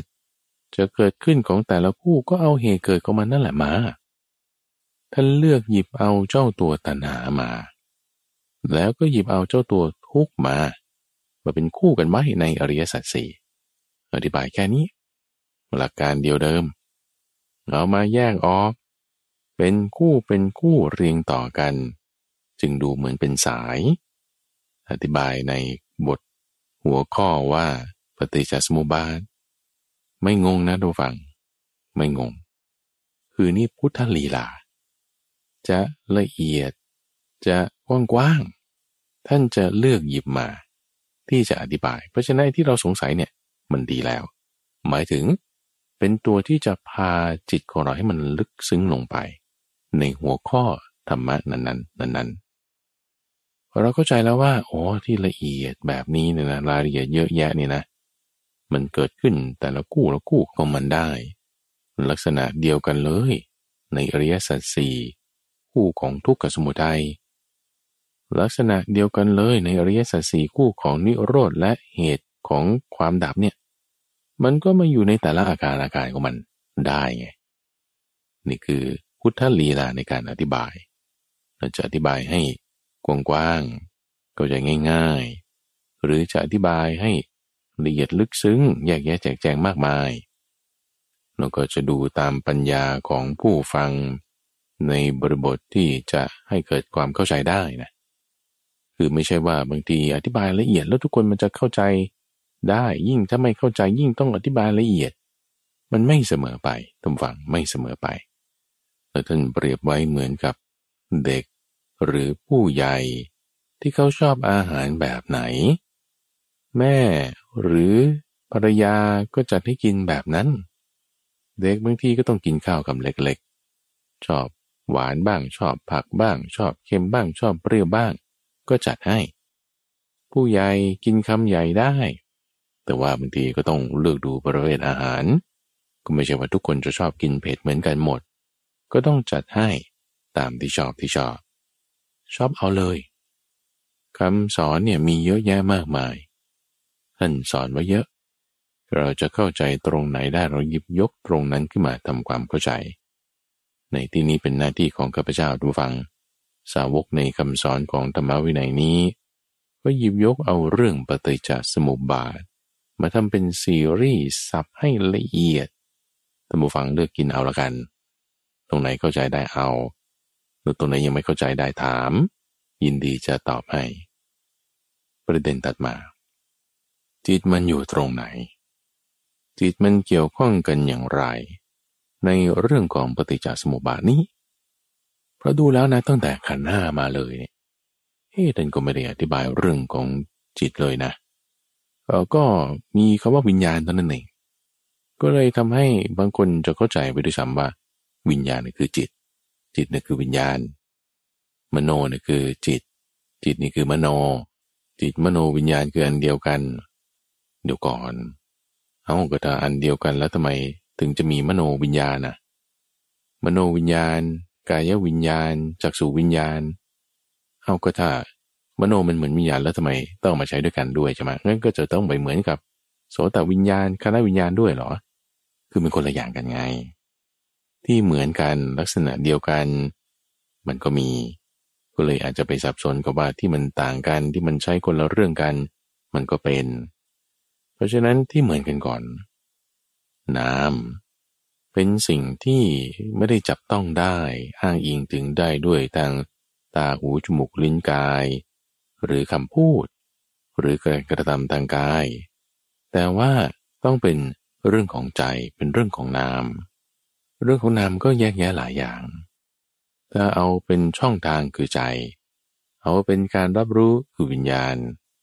8จะเกิดขึ้นของแต่ละคู่ก็เอาเหตุเกิดของมันนั่นแหละมาท่านเลือกหยิบเอาเจ้าตัวตัณหามาแล้วก็หยิบเอาเจ้าตัวทุกข์มาเป็นคู่กันไว้ในอริยสัจสี่อธิบายแค่นี้หลักการเดียวเดิมเอามาแยกออกเป็นคู่เรียงต่อกันจึงดูเหมือนเป็นสายอธิบายในบทหัวข้อว่าปฏิจจสมุปบาทไม่งงนะทุกฝั่งไม่งงคือนี่พุทธลีลาจะละเอียดจะกว้างๆท่านจะเลือกหยิบมาที่จะอธิบายเพราะฉะนั้นที่เราสงสัยเนี่ยมันดีแล้วหมายถึงเป็นตัวที่จะพาจิตของเราให้มันลึกซึ้งลงไปในหัวข้อธรรมะนั้นเราเข้าใจแล้วว่าอ๋อที่ละเอียดแบบนี้เนี่ยนะรายละเอียดเยอะแยะนี่นะมันเกิดขึ้นแต่ละคู่ของมันได้ลักษณะเดียวกันเลยในอริยสัจสี่คู่ของทุกขสมุทัยลักษณะเดียวกันเลยในอริยสัจสี่คู่ของนิโรธและเหตุของความดับเนี่ยมันก็มาอยู่ในแต่ละอาการของมันได้ไงนี่คือพุทธลีลาในการอธิบายเราจะอธิบายให้กว้างๆเข้าใจง่ายๆหรือจะอธิบายให้ละเอียดลึกซึ้งแยกแยะแจกแจงมากมายเราก็จะดูตามปัญญาของผู้ฟังในบริบทที่จะให้เกิดความเข้าใจได้นะคือไม่ใช่ว่าบางทีอธิบายละเอียดแล้วทุกคนมันจะเข้าใจได้ยิ่งถ้าไม่เข้าใจยิ่งต้องอธิบายละเอียดมันไม่เสมอไปท่านฟังไม่เสมอไปแล้วท่านเปรียบไว้เหมือนกับเด็กหรือผู้ใหญ่ที่เขาชอบอาหารแบบไหนแม่หรือภรรยาก็จัดให้กินแบบนั้นเด็กบางทีก็ต้องกินข้าวคำเล็กๆชอบหวานบ้างชอบผักบ้างชอบเค็มบ้างชอบเปรี้ยวบ้างก็จัดให้ผู้ใหญ่กินคำใหญ่ได้แต่ว่าบางทีก็ต้องเลือกดูประเภทอาหารก็ไม่ใช่ว่าทุกคนจะชอบกินเผ็ดเหมือนกันหมดก็ต้องจัดให้ตามที่ชอบเอาเลยคำสอนเนี่ยมีเยอะแยะมากมายท่านสอนไว้เยอะเราจะเข้าใจตรงไหนได้เราหยิบยกตรงนั้นขึ้นมาทำความเข้าใจในที่นี้เป็นหน้าที่ของข้าพเจ้าทุกฟังสาวกในคำสอนของธรรมวินัยนี้ก็หยิบยกเอาเรื่องปฏิจจสมุปบาทมาทำเป็นซีรีส์สับให้ละเอียดท่านผู้ฟังเลือกกินเอาละกันตรงไหนเข้าใจได้เอาหรือตรงไหนยังไม่เข้าใจได้ถามยินดีจะตอบให้ประเด็นตัดมาจิตมันอยู่ตรงไหนจิตมันเกี่ยวข้องกันอย่างไรในเรื่องของปฏิจจสมุปบาทนี้เพราะดูแล้วนะตั้งแต่ขันธ์ห้ามาเลยเนี่ยท่านก็ไม่ได้อธิบายเรื่องของจิตเลยนะก็มีคำว่าวิญญาณเท่านั้นเองก็เลยทำให้บางคนจะเข้าใจไปด้วยซ้ำว่าวิญญาณนี่คือจิตนี่คือวิญญาณมโนนี่คือจิตนี่คือมโนจิตมโนวิญญาณคืออันเดียวกันเดี๋ยวก่อนก็ถ้าอันเดียวกันแล้วทำไมถึงจะมีมโนวิญญาณมโนวิญญาณกายวิญญาณจักษุวิญญาณก็ถ้ามโนมันเหมือนวิญญาณแล้วทำไมต้องมาใช้ด้วยกันด้วยใช่ไหมงั้นก็จะต้องไปเหมือนกับโสตวิญญาณคณวิญญาณด้วยเหรอคือเป็นคนละอย่างกันไงที่เหมือนกันลักษณะเดียวกันมันก็มีก็เลยอาจจะไปสับสนกับว่าที่มันต่างกันที่มันใช้คนละเรื่องกันมันก็เป็นเพราะฉะนั้นที่เหมือนกันก่อนน้ำเป็นสิ่งที่ไม่ได้จับต้องได้อ้างอิงถึงได้ด้วยทางตาหูจมูกลิ้นกายหรือคำพูดหรือการกระทำทางกายแต่ว่าต้องเป็นเรื่องของใจเป็นเรื่องของนามเรื่องของนามก็แยกแยะหลายอย่างถ้าเอาเป็นช่องทางคือใจเอาเป็นการรับรู้คือวิญญาณ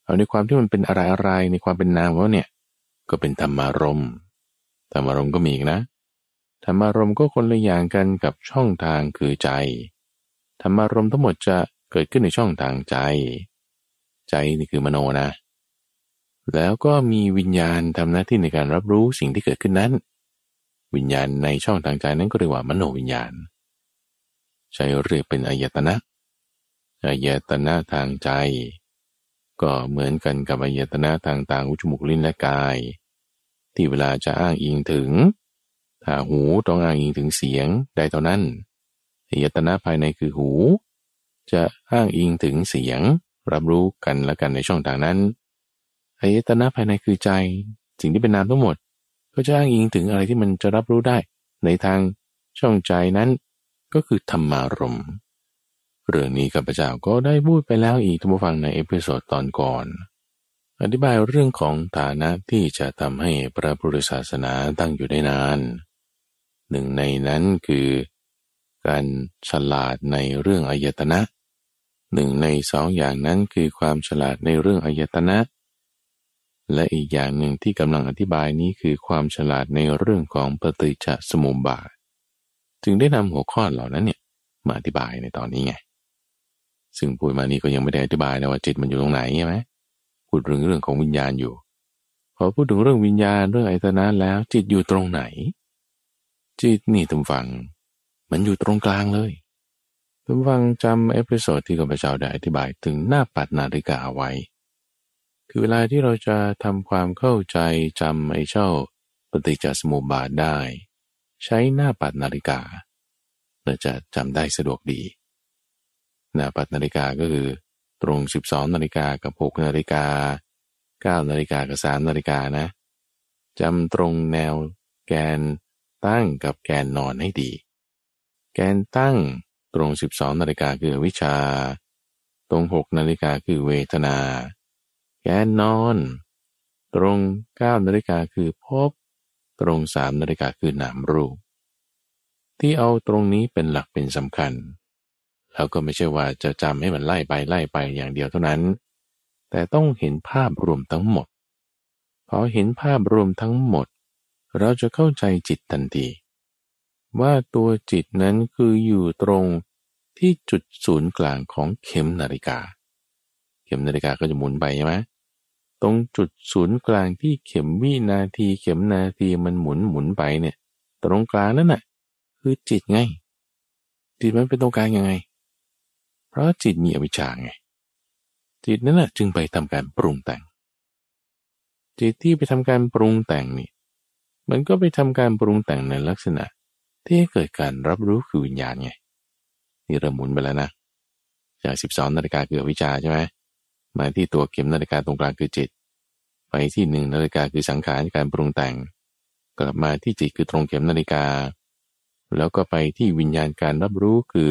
เอาในความที่มันเป็นอะไรในความเป็นนามว่าเนี่ยก็เป็นธรรมารมณ์ธรรมารมณ์ก็มีอีกนะธรรมารมณ์ก็คนละอย่างกันกับช่องทางคือใจธรรมารมณ์ทั้งหมดจะเกิดขึ้นในช่องทางใจใจนี่คือมโนนะแล้วก็มีวิญญาณทำหน้าที่ในการรับรู้สิ่งที่เกิดขึ้นนั้นวิญญาณในช่องทางใจนั้นก็เรียกว่ามโนวิญญาณใช้เรียกเป็นอายตนะอายตนะทางใจก็เหมือนกันกับอายตนะทางตาหูจมูกลิ้นและกายที่เวลาจะอ้างอิงถึงถ้าหูต้องอ้างอิงถึงเสียงใดเท่านั้นอายตนะภายในคือหูจะอ้างอิงถึงเสียงรับรู้กันและกันในช่องทางนั้นอายตนะภายในคือใจสิ่งที่เป็นนามทั้งหมดก็จะอ้างอิงถึงอะไรที่มันจะรับรู้ได้ในทางช่องใจนั้นก็คือธรรมารมณ์เรื่องนี้ข้าพเจ้าก็ได้พูดไปแล้วอีกท่านผู้ฟังในเอพิโซดตอนก่อนอธิบายเรื่องของฐานะที่จะทำให้พระพุทธศาสนาตั้งอยู่ได้นานหนึ่งในนั้นคือการฉลาดในเรื่องอายตนะหนึ่งในสองอย่างนั้นคือความฉลาดในเรื่องอายตนะและอีกอย่างหนึ่งที่กำลังอธิบายนี้คือความฉลาดในเรื่องของปฏิจจสมุปบาทจึงได้นำหัวข้อเหล่านั้นเนี่ยมาอธิบายในตอนนี้ไงซึ่งพูดมานี้ก็ยังไม่ได้อธิบายนะว่าจิตมันอยู่ตรงไหนใช่ไหมพูดเรื่องของวิญญาณอยู่พอพูดถึงเรื่องวิญญาณเรื่องอายตนะแล้วจิตอยู่ตรงไหนจิตนี่ท่านฟังมันอยู่ตรงกลางเลยท่านฟังจำเอพิโซดที่ข้าพเจ้าได้อธิบายถึงหน้าปัดนาฬิกาไว้คือเวลาที่เราจะทำความเข้าใจจำไอ้เจ้าปฏิจจสมุปบาทได้ใช้หน้าปัดนาฬิกาเราจะจำได้สะดวกดีหน้าปัดนาฬิกาก็คือตรง12นาฬิกากับ6นาฬิกา9นาฬิกากับ3นาฬิกานะจำตรงแนวแกนตั้งกับแกนนอนให้ดีแกนตั้งตรง12นาฬิกาคือวิชาตรง6นาฬิกาคือเวทนาแกนนอนตรง9นาฬิกาคือภพตรง3นาฬิกาคือนามรูปที่เอาตรงนี้เป็นหลักเป็นสำคัญแล้วก็ไม่ใช่ว่าจะจำให้มันไล่ไปอย่างเดียวเท่านั้นแต่ต้องเห็นภาพรวมทั้งหมดพอเห็นภาพรวมทั้งหมดเราจะเข้าใจจิตทันทีว่าตัวจิตนั้นคืออยู่ตรงที่จุดศูนย์กลางของเข็มนาฬิกาเข็มนาฬิกาก็จะหมุนไปใช่ไหมตรงจุดศูนย์กลางที่เข็มวินาทีเข็มนาทีมันหมุนไปเนี่ยตรงกลางนั่นน่ะคือจิตไงจิตมันเป็นตรงกลางยังไงเพราะจิตมีอวิชชาไงจิตนั้นน่ะจึงไปทำการปรุงแต่งจิตที่ไปทำการปรุงแต่งนี่มันก็ไปทำการปรุงแต่งในลักษณะที่ให้เกิดการรับรู้คือวิญญาณไงนี่เริ่มหมุนไปแล้วนะจาก12นาฬิกาคืออวิชชาใช่ไหมมาที่ตัวเข็มนาฬิกาตรงกลางคือจิตไปที่1นาฬิกาคือสังขารการปรุงแต่งกลับมาที่จิตคือตรงเข็มนาฬิกาแล้วก็ไปที่วิญญาณการรับรู้คือ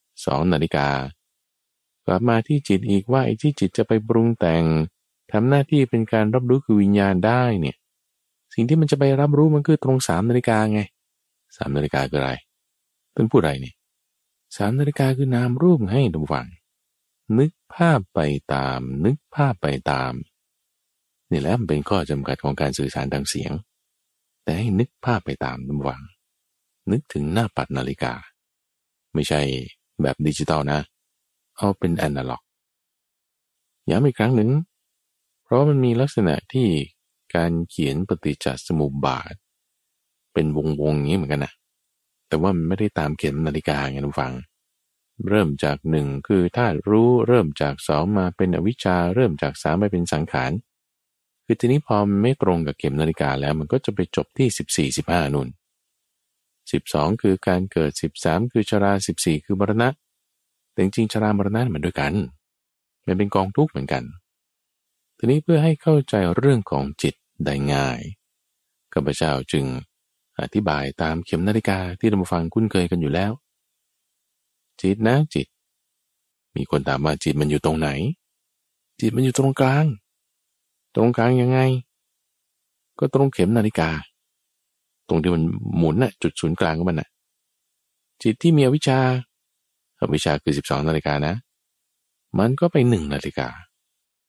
2นาฬิกากลับมาที่จิตอีกว่าไอ้ที่จิตจะไปปรุงแต่งทำหน้าที่เป็นการรับรู้คือวิญญาณได้เนี่ยสิ่งที่มันจะไปรับรู้มันคือตรง3นาฬิกาไง3นาฬิกาคืออะไรเป็นผู้ใดนี่3นาฬิกาคือนามรูปให้ดูฟังนึกภาพไปตามนี่แหละมันเป็นข้อจำกัดของการสื่อสารทางเสียงแต่ให้นึกภาพไปตามดูฟังนึกถึงหน้าปัดนาฬิกาไม่ใช่แบบดิจิตอลนะเอาเป็นแอนาล็อกย้ำอีกครั้งหนึ่งเพราะมันมีลักษณะที่การเขียนปฏิจจสมุปบาทเป็นวงอย่างนี้เหมือนกันนะแต่ว่ามันไม่ได้ตามเข็มนาฬิกาไงทุกฟังเริ่มจาก1คือธาตุรู้เริ่มจาก2มาเป็นอวิชชาเริ่มจาก3ไปเป็นสังขารคือทีนี้พอมันไม่ตรงกับเข็มนาฬิกาแล้วมันก็จะไปจบที่14 15นู่น12คือการเกิด13คือชรา14คือมรณะแต่จริงๆชรามรณะมันด้วยกันมันเป็นกองทุกข์เหมือนกันทีนี้เพื่อให้เข้าใจเรื่องของจิตได้ง่ายข้าพเจ้าจึงอธิบายตามเข็มนาฬิกาที่เราฟังคุ้นเคยกันอยู่แล้วจิตนะจิตมีคนถามว่าจิตมันอยู่ตรงไหนจิตมันอยู่ตรงกลางยังไงก็ตรงเข็มนาฬิกาตรงที่มันหมุนน่ะจุดศูนย์กลางของมันน่ะจิตที่มีอวิชชาคือ12นาฬิกานะมันก็ไป1นาฬิกา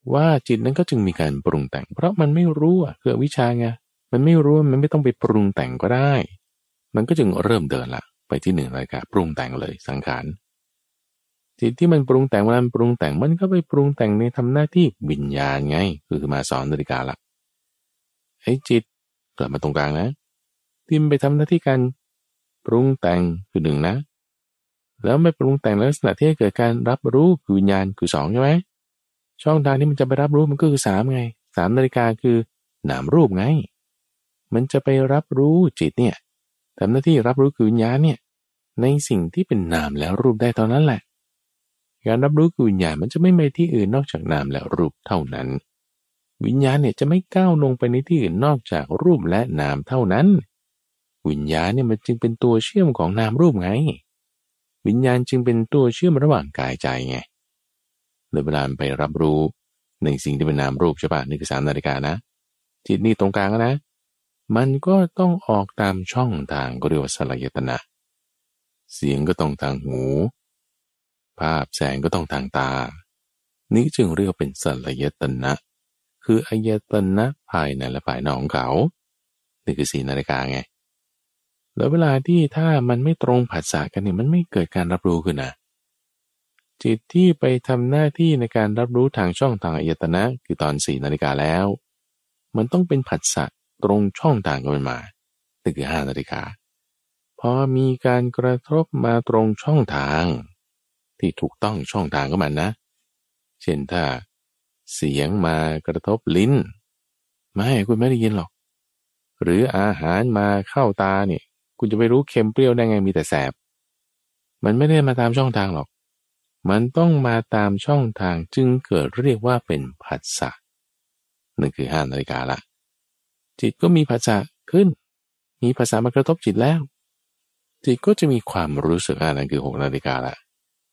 ว่าจิตนั้นก็จึงมีการปรุงแต่งเพราะมันไม่รู้คืออวิชชาไงมันไม่รู้มันไม่ต้องไปปรุงแต่งก็ได้มันก็จึงเริ่มเดินละไปที่1รายการปรุงแต่งเลยสังขารจิตที่มันปรุงแต่งมันปรุงแต่งมันก็ไปปรุงแต่งในทำหน้าที่วิญญาณไงคือมา2นาฬิกาละไอ้จิตกลับมาตรงกลางนะที่มันไปทำหน้าที่การปรุงแต่งคือ1นะแล้วไม่ปรุงแต่งลักษณะที่ให้เกิดการรับรู้คือวิญญาณคือ2ใช่ไหมช่องทางที่มันจะไปรับรู้มันก็คือ3ไง3นาฬิกาคือนามรูปไงมันจะไปรับรู้จิตเนี่ยทำหน้าที่รับรู้คือวิญญาณเนี่ยในสิ่งที่เป็นนามแล้วรูปได้ตอนนั้นแหละการรับรู้คือวิญญาณมันจะไม่ไปที่อื่นนอกจากนามและรูปเท่านั้นวิญญาณเนี่ยจะไม่ก้าวลงไปในที่อื่นนอกจากรูปและนามเท่านั้นวิญญาณเนี่ยมันจึงเป็นตัวเชื่อมของนามรูปไงวิญญาณจึงเป็นตัวเชื่อมระหว่างกายใจไงโดยเวลาไปรับรู้ในสิ่งที่เป็นนามรูปใช่ป่ะนี่คือ3นาฬิกานะจิตนี่ตรงกลางนะมันก็ต้องออกตามช่องทางก็เรียกว่าสลายตนะเสียงก็ต้องทางหูภาพแสงก็ต้องทางตานี้จึงเรียกเป็นสลายตนะคืออายตนะภายในและภายนอกของเขานี่คือ4นาฬิกาไงแล้วเวลาที่ถ้ามันไม่ตรงผัสสะกันเนี่ยมันไม่เกิดการรับรู้ขึ้นนะจิตที่ไปทำหน้าที่ในการรับรู้ทางช่องทางอายตนะคือตอน4นาฬิกาแล้วมันต้องเป็นผัสสะตรงช่องทางกันมานี่คือ5นาฬิกาพอมีการกระทบมาตรงช่องทางที่ถูกต้องช่องทางก็มันนะเช่นถ้าเสียงมากระทบลิ้นไม่คุณไม่ได้ยินหรอกหรืออาหารมาเข้าตาเนี่ยคุณจะไปรู้เค็มเปรี้ยวได้ไงมีแต่แสบมันไม่ได้มาตามช่องทางหรอกมันต้องมาตามช่องทางจึงเกิดเรียกว่าเป็นผัสสะนั่นคือ5นาฬิกาละจิตก็มีผัสสะขึ้นมีผัสสะมากระทบจิตแล้วจิตก็จะมีความรู้สึกนั่นคือ6นาฬิกาละ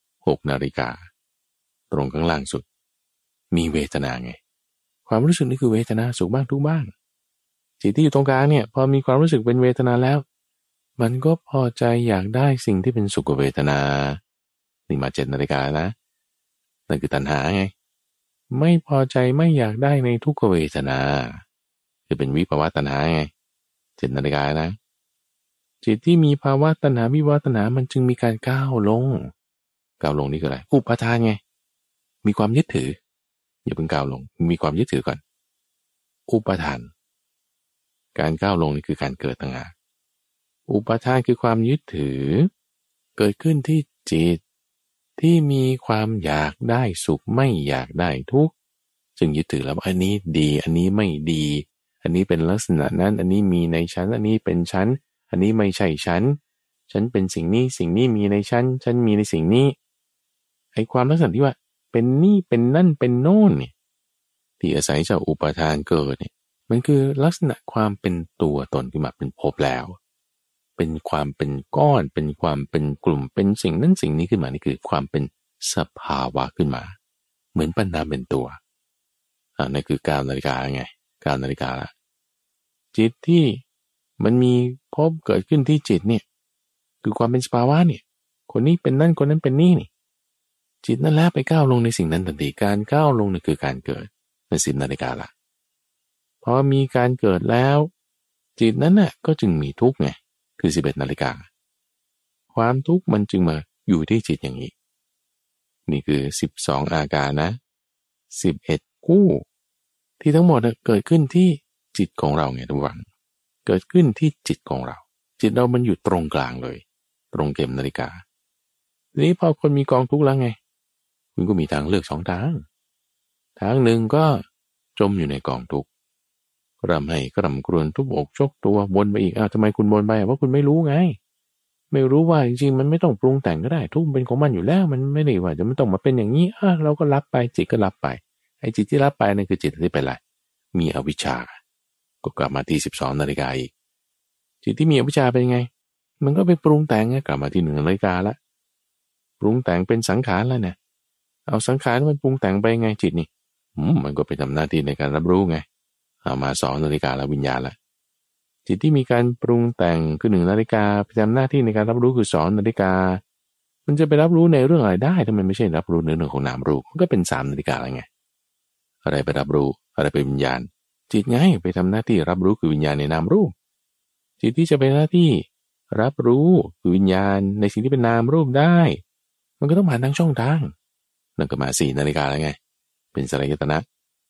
6นาฬิกาตรงข้างล่างสุดมีเวทนาไงความรู้สึกนี่คือเวทนาสุขบ้างทุกบ้างจิตที่อยู่ตรงกลางเนี่ยพอมีความรู้สึกเป็นเวทนาแล้วมันก็พอใจอยากได้สิ่งที่เป็นสุขเวทนานี่มา7นาฬิกานะนั่นคือตัณหาไงไม่พอใจไม่อยากได้ในทุกขเวทนาคือเป็นวิภาวะตัณหาไง7นาฬิกานะจิตที่มีภาวะตัณหาวิภาวะตัณหามันจึงมีการก้าวลงนี่คืออะไรอุปาทานไงมีความยึดถืออย่าเพิ่งก้าวลงมีความยึดถือก่อนอุปาทานการก้าวลงนี่คือการเกิดต่างหากอุปาทานคือความยึดถือเกิดขึ้นที่จิตที่มีความอยากได้สุขไม่อยากได้ทุกข์จึงยึดถือแล้วว่าอันนี้ดีอันนี้ไม่ดีอันนี้เป็นลักษณะนั้นอันนี้มีในฉันอันนี้เป็นฉันอันนี้ไม่ใช่ฉันเป็นสิ่งนี้มีในฉันมีในสิ่งนี้ไอ้ความลักษณะที่ว่าเป็นนี่เป็นนั่นเป็นโน่นเนี่ยที่อาศัยจากอุปาทานเกิดเนี่ยมันคือลักษณะความเป็นตัวตนขึ้นมาเป็นภพแล้วเป็นความเป็นก้อนเป็นความเป็นกลุ่มเป็นสิ่งนั้นสิ่งนี้ขึ้นมานี่คือความเป็นสภาวะขึ้นมาเหมือนปัญญาเป็นตัวนั่นคือ9นาฬิกาไง9นาฬิกาละจิตที่มันมีภพเกิดขึ้นที่จิตเนี่ยคือความเป็นสภาวะเนี่ยคนนี้เป็นนั่นคนนั้นเป็นนี่นี่จิตนั่นแหละไปก้าวลงในสิ่งนั้นทันทีการก้าวลงนี่คือการเกิดเป็น10นาฬิกาละพอมีการเกิดแล้วจิตนั้นน่ะก็จึงมีทุกข์ไงคือ11นาฬิกาความทุกข์มันจึงมาอยู่ที่จิตอย่างนี้นี่คือ12อาการนะ11คู่ที่ทั้งหมดเกิดขึ้นที่จิตของเราไงทุกวันเกิดขึ้นที่จิตของเราจิตเรามันอยู่ตรงกลางเลยตรงเข็มนาฬิกาทีนี้พอคนมีกองทุกข์แล้วไงคุณก็มีทางเลือก2ทางหนึ่งก็จมอยู่ในกองทุกข์ร่ำให้กร่ำกรวญทุบอกชกตัววนไปอีกทำไมคุณวนไปเพราะคุณไม่รู้ไงไม่รู้ว่าจริงๆมันไม่ต้องปรุงแต่งก็ได้ทุกเป็นของมันอยู่แล้วมันไม่ได้ว่าจะไม่ต้องมาเป็นอย่างนี้เราก็รับไปจิตก็รับไปไอ้จิตที่รับไปนั่นคือจิตที่เป็นอะไรมีอวิชชาก็กลับมาที่12นาฬิกาอีกจิตที่มีอวิชชาเป็นไงมันก็ไปปรุงแต่งกลับมาที่1นาฬิกาละปรุงแต่งเป็นสังขารแล้วเนี่ยเอาสังขารมันปรุงแต่งไปไงจิตนี่มันก็ไปทำหน้าที่ในการรับรู้ไงเอามา2นาฬิกาแล้ววิญญาณละจิตที่มีการปรุงแต่งคือ1นาฬิกาไปทำหน้าที่ในการรับรู้คือ2นาฬิกามันจะไปรับรู้ในเรื่องอะไรได้ถ้ามันไม่ใช่รับรู้ในเรื่องของนามรูปมันก็เป็น3นาฬิกาแล้วไงอะไรไปรับรู้อะไรเป็นวิญญาณจิตไงไปทำหน้าที่รับรู้คือวิญญาณในนามรูปจิตที่จะเป็นหน้าที่รับรู้คือวิญญาณในสิ่งที่เป็นนามรูปได้มันก็ต้องผ่านทางช่องทางนั่นก็มา4 นาฬิกาแล้วไงเป็นสลายตนะ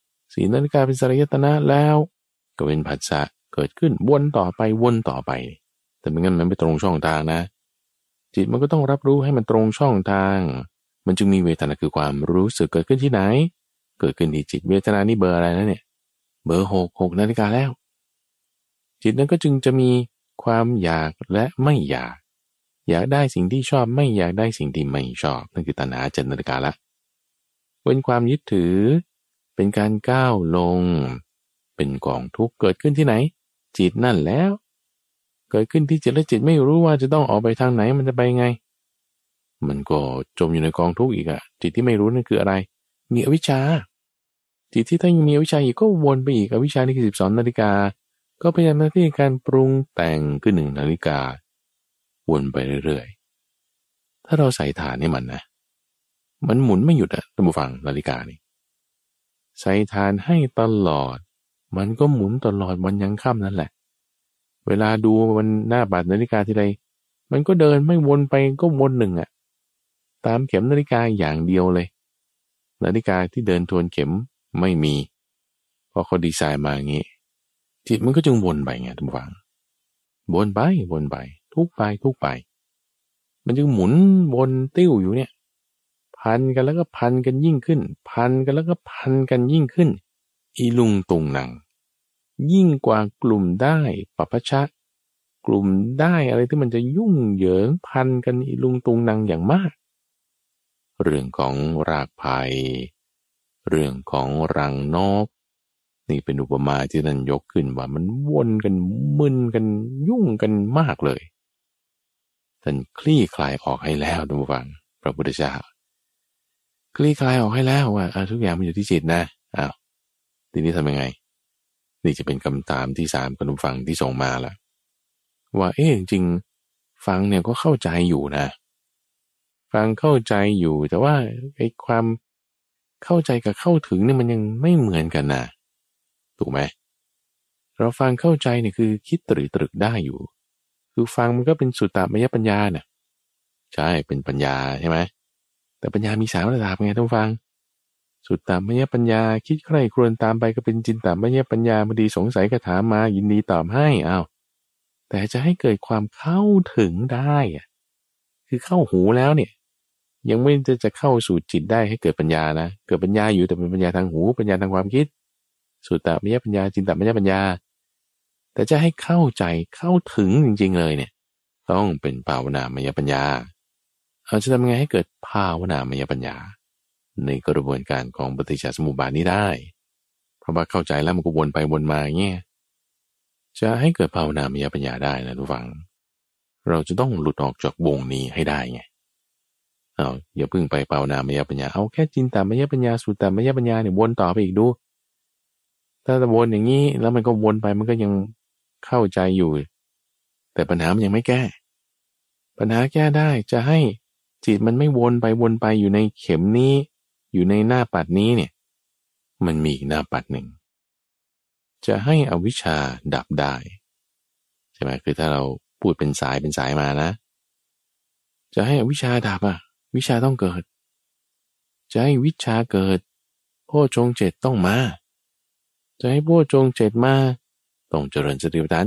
4 นาฬิกาเป็นสลายตนะแล้วก็เป็นผัสสะเกิดขึ้นวนต่อไปวนต่อไปแต่ไม่งั้นมันไม่ตรงช่องทางนะจิตมันก็ต้องรับรู้ให้มันตรงช่องทางมันจึงมีเวทนาคือความรู้สึกเกิดขึ้นที่ไหนเกิดขึ้นที่จิตเวทนานี่เบอร์อะไรนะเนี่ยเบอร์6 นาฬิกาแล้วจิตนั้นก็จึงจะมีความอยากและไม่อยากได้สิ่งที่ชอบไม่อยากได้สิ่งที่ไม่ชอบนั่นคือตัณหา7 นาฬิกาละเป็นความยึดถือเป็นการก้าวลงเป็นกองทุกข์เกิดขึ้นที่ไหนจิตนั่นแล้วเกิดขึ้นที่จิตและจิตไม่รู้ว่าจะต้องออกไปทางไหนมันจะไปไงมันก็จมอยู่ในกองทุกข์อีกอะจิตที่ไม่รู้นั่นคืออะไรมีอวิชชาจิตที่ถ้ายังมีอวิชชาอีกก็วนไปอีกอวิชชานี่คือ12 นาฬิกาก็พยายามหน้าที่การปรุงแต่งคือ1 นาฬิกาวนไปเรื่อยๆถ้าเราใส่ฐานให้มันนะมันหมุนไม่หยุดอะท่านผู้ฟังนาฬิกานี่ใส่ฐานให้ตลอดมันก็หมุนตลอดวันยังค่ำนั่นแหละเวลาดูมันหน้าปัดนาฬิกาทีไรมันก็เดินไม่วนไปก็วนหนึ่งอะตามเข็มนาฬิกาอย่างเดียวเลยนาฬิกาที่เดินทวนเข็มไม่มีเพราะเขาดีไซน์มาอย่างนี้จิตมันก็จึงวนไปไงท่านผู้ฟังวนไปทุกไปมันจึงหมุนวนติ้วอยู่เนี่ยพันกันแล้วก็พันกันยิ่งขึ้นพันกันแล้วก็พันกันยิ่งขึ้นอีลุงตุงนังยิ่งกว่ากลุ่มได้ปัปพชะกลุ่มได้อะไรที่มันจะยุ่งเหยิงพันกันอีลุงตุงนังอย่างมากเรื่องของรากไผ่เรื่องของรังนกนี่เป็นอุปมาที่ท่านยกขึ้นว่ามันวนกันมึนกันยุ่งกันมากเลยท่านคลี่คลายออกให้แล้วท่านผู้ฟังพระพุทธเจ้าคลี่คลายออกให้แล้วว่าทุกอย่างมันอยู่ที่จิตนะทีนี้ทำยังไงนี่จะเป็นคำถามที่3คุณผู้ฟังที่ส่งมาละว่าจริงๆฟังเนี่ยก็เข้าใจอยู่นะฟังเข้าใจอยู่แต่ว่าไอ้ความเข้าใจกับเข้าถึงเนี่ยมันยังไม่เหมือนกันนะถูกไหมเราฟังเข้าใจเนี่ยคือคิดตรึกได้อยู่คือฟังมันก็เป็นสุตตมยปัญญาน่ะใช่เป็นปัญญาใช่ไหมแต่ปัญญามี3 ระดับไงท่านฟังสุตตมยปัญญาคิดใคร่ครวญตามไปก็เป็นจินตมยปัญญาบดีสงสัยก็ถามมายินดีตอบให้แต่จะให้เกิดความเข้าถึงได้คือเข้าหูแล้วเนี่ยยังไม่จะเข้าสู่จิตได้ให้เกิดปัญญานะเกิดปัญญาอยู่แต่เป็นปัญญาทางหูปัญญาทางความคิดสุตตมยปัญญาจินตมยปัญญาแต่จะให้เข้าใจเข้าถึงจริงๆเลยเนี่ยต้องเป็นภาวนามยปัญญาจะทำยังไงให้เกิดภาวนามยปัญญาในกระบวนการของปฏิจจสมุปบาทนี้ได้เพราะว่าเข้าใจแล้วมันก็วนไปวนมาอย่างเงี้ยจะให้เกิดภาวนามยปัญญาได้นะทุกฝังเราจะต้องหลุดออกจากวงนี้ให้ได้ไงอย่าเพิ่งไปภาวนามยปัญญาเอาแค่จินตามยปัญญาสุตตมยปัญญาเนี่ยวนต่อไปอีกดูถ้าวนอย่างนี้แล้วมันก็วนไปมันก็ยังเข้าใจอยู่แต่ปัญหามันยังไม่แก้ปัญหาแก้ได้จะให้จิตมันไม่วนไปอยู่ในเข็มนี้อยู่ในหน้าปัดนี้เนี่ยมันมีอีกหน้าปัดหนึ่งจะให้อวิชชาดับได้ใช่ไหมคือถ้าเราพูดเป็นสายมานะจะให้อวิชชาดับวิชาต้องเกิดจะให้วิชาเกิดโพชฌงค์7ต้องมาจะให้โพชฌงค์7มาต้องเจริญสติปัฏฐาน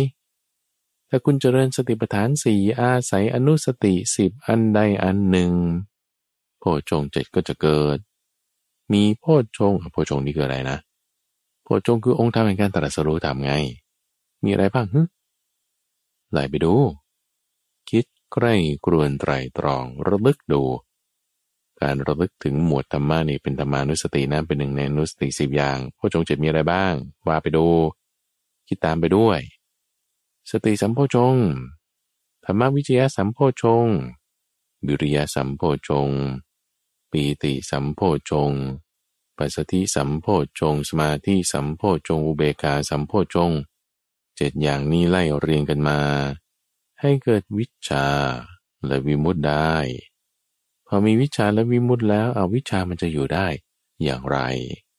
4ถ้าคุณเจริญสติปัฏฐาน4อาศัยอนุสติ10อันใดอันหนึ่งโพชฌงค์7ก็จะเกิดมีโพชฌงค์นี่คืออะไรนะโพชฌงค์คือองค์ธรรมแห่งการตรัสรู้ธรรมไงมีอะไรบ้างไล่ไปดูคิดใคร่ครวญไตร่ตรองระลึกดูการระลึกถึงหมวดธรรมะนี่เป็นธรรมานุสตินะเป็นหนึ่งในอนุสติ10อย่างโพชฌงค์7มีอะไรบ้างว่าไปดูคิดตามไปด้วยสติสัมโพชฌงค์ธรรมวิจยะสัมโพชฌงค์วิริยะสัมโพชฌงค์ปีติสัมโพชฌงค์ปัสสติสัมโพชฌงค์สมาธิสัมโพชฌงค์อุเบกขาสัมโพชฌงค์7อย่างนี้ไล่เรียงกันมาให้เกิดวิชชาและวิมุตติได้พอมีวิชชาและวิมุตติแล้ววิชชามันจะอยู่ได้อย่างไร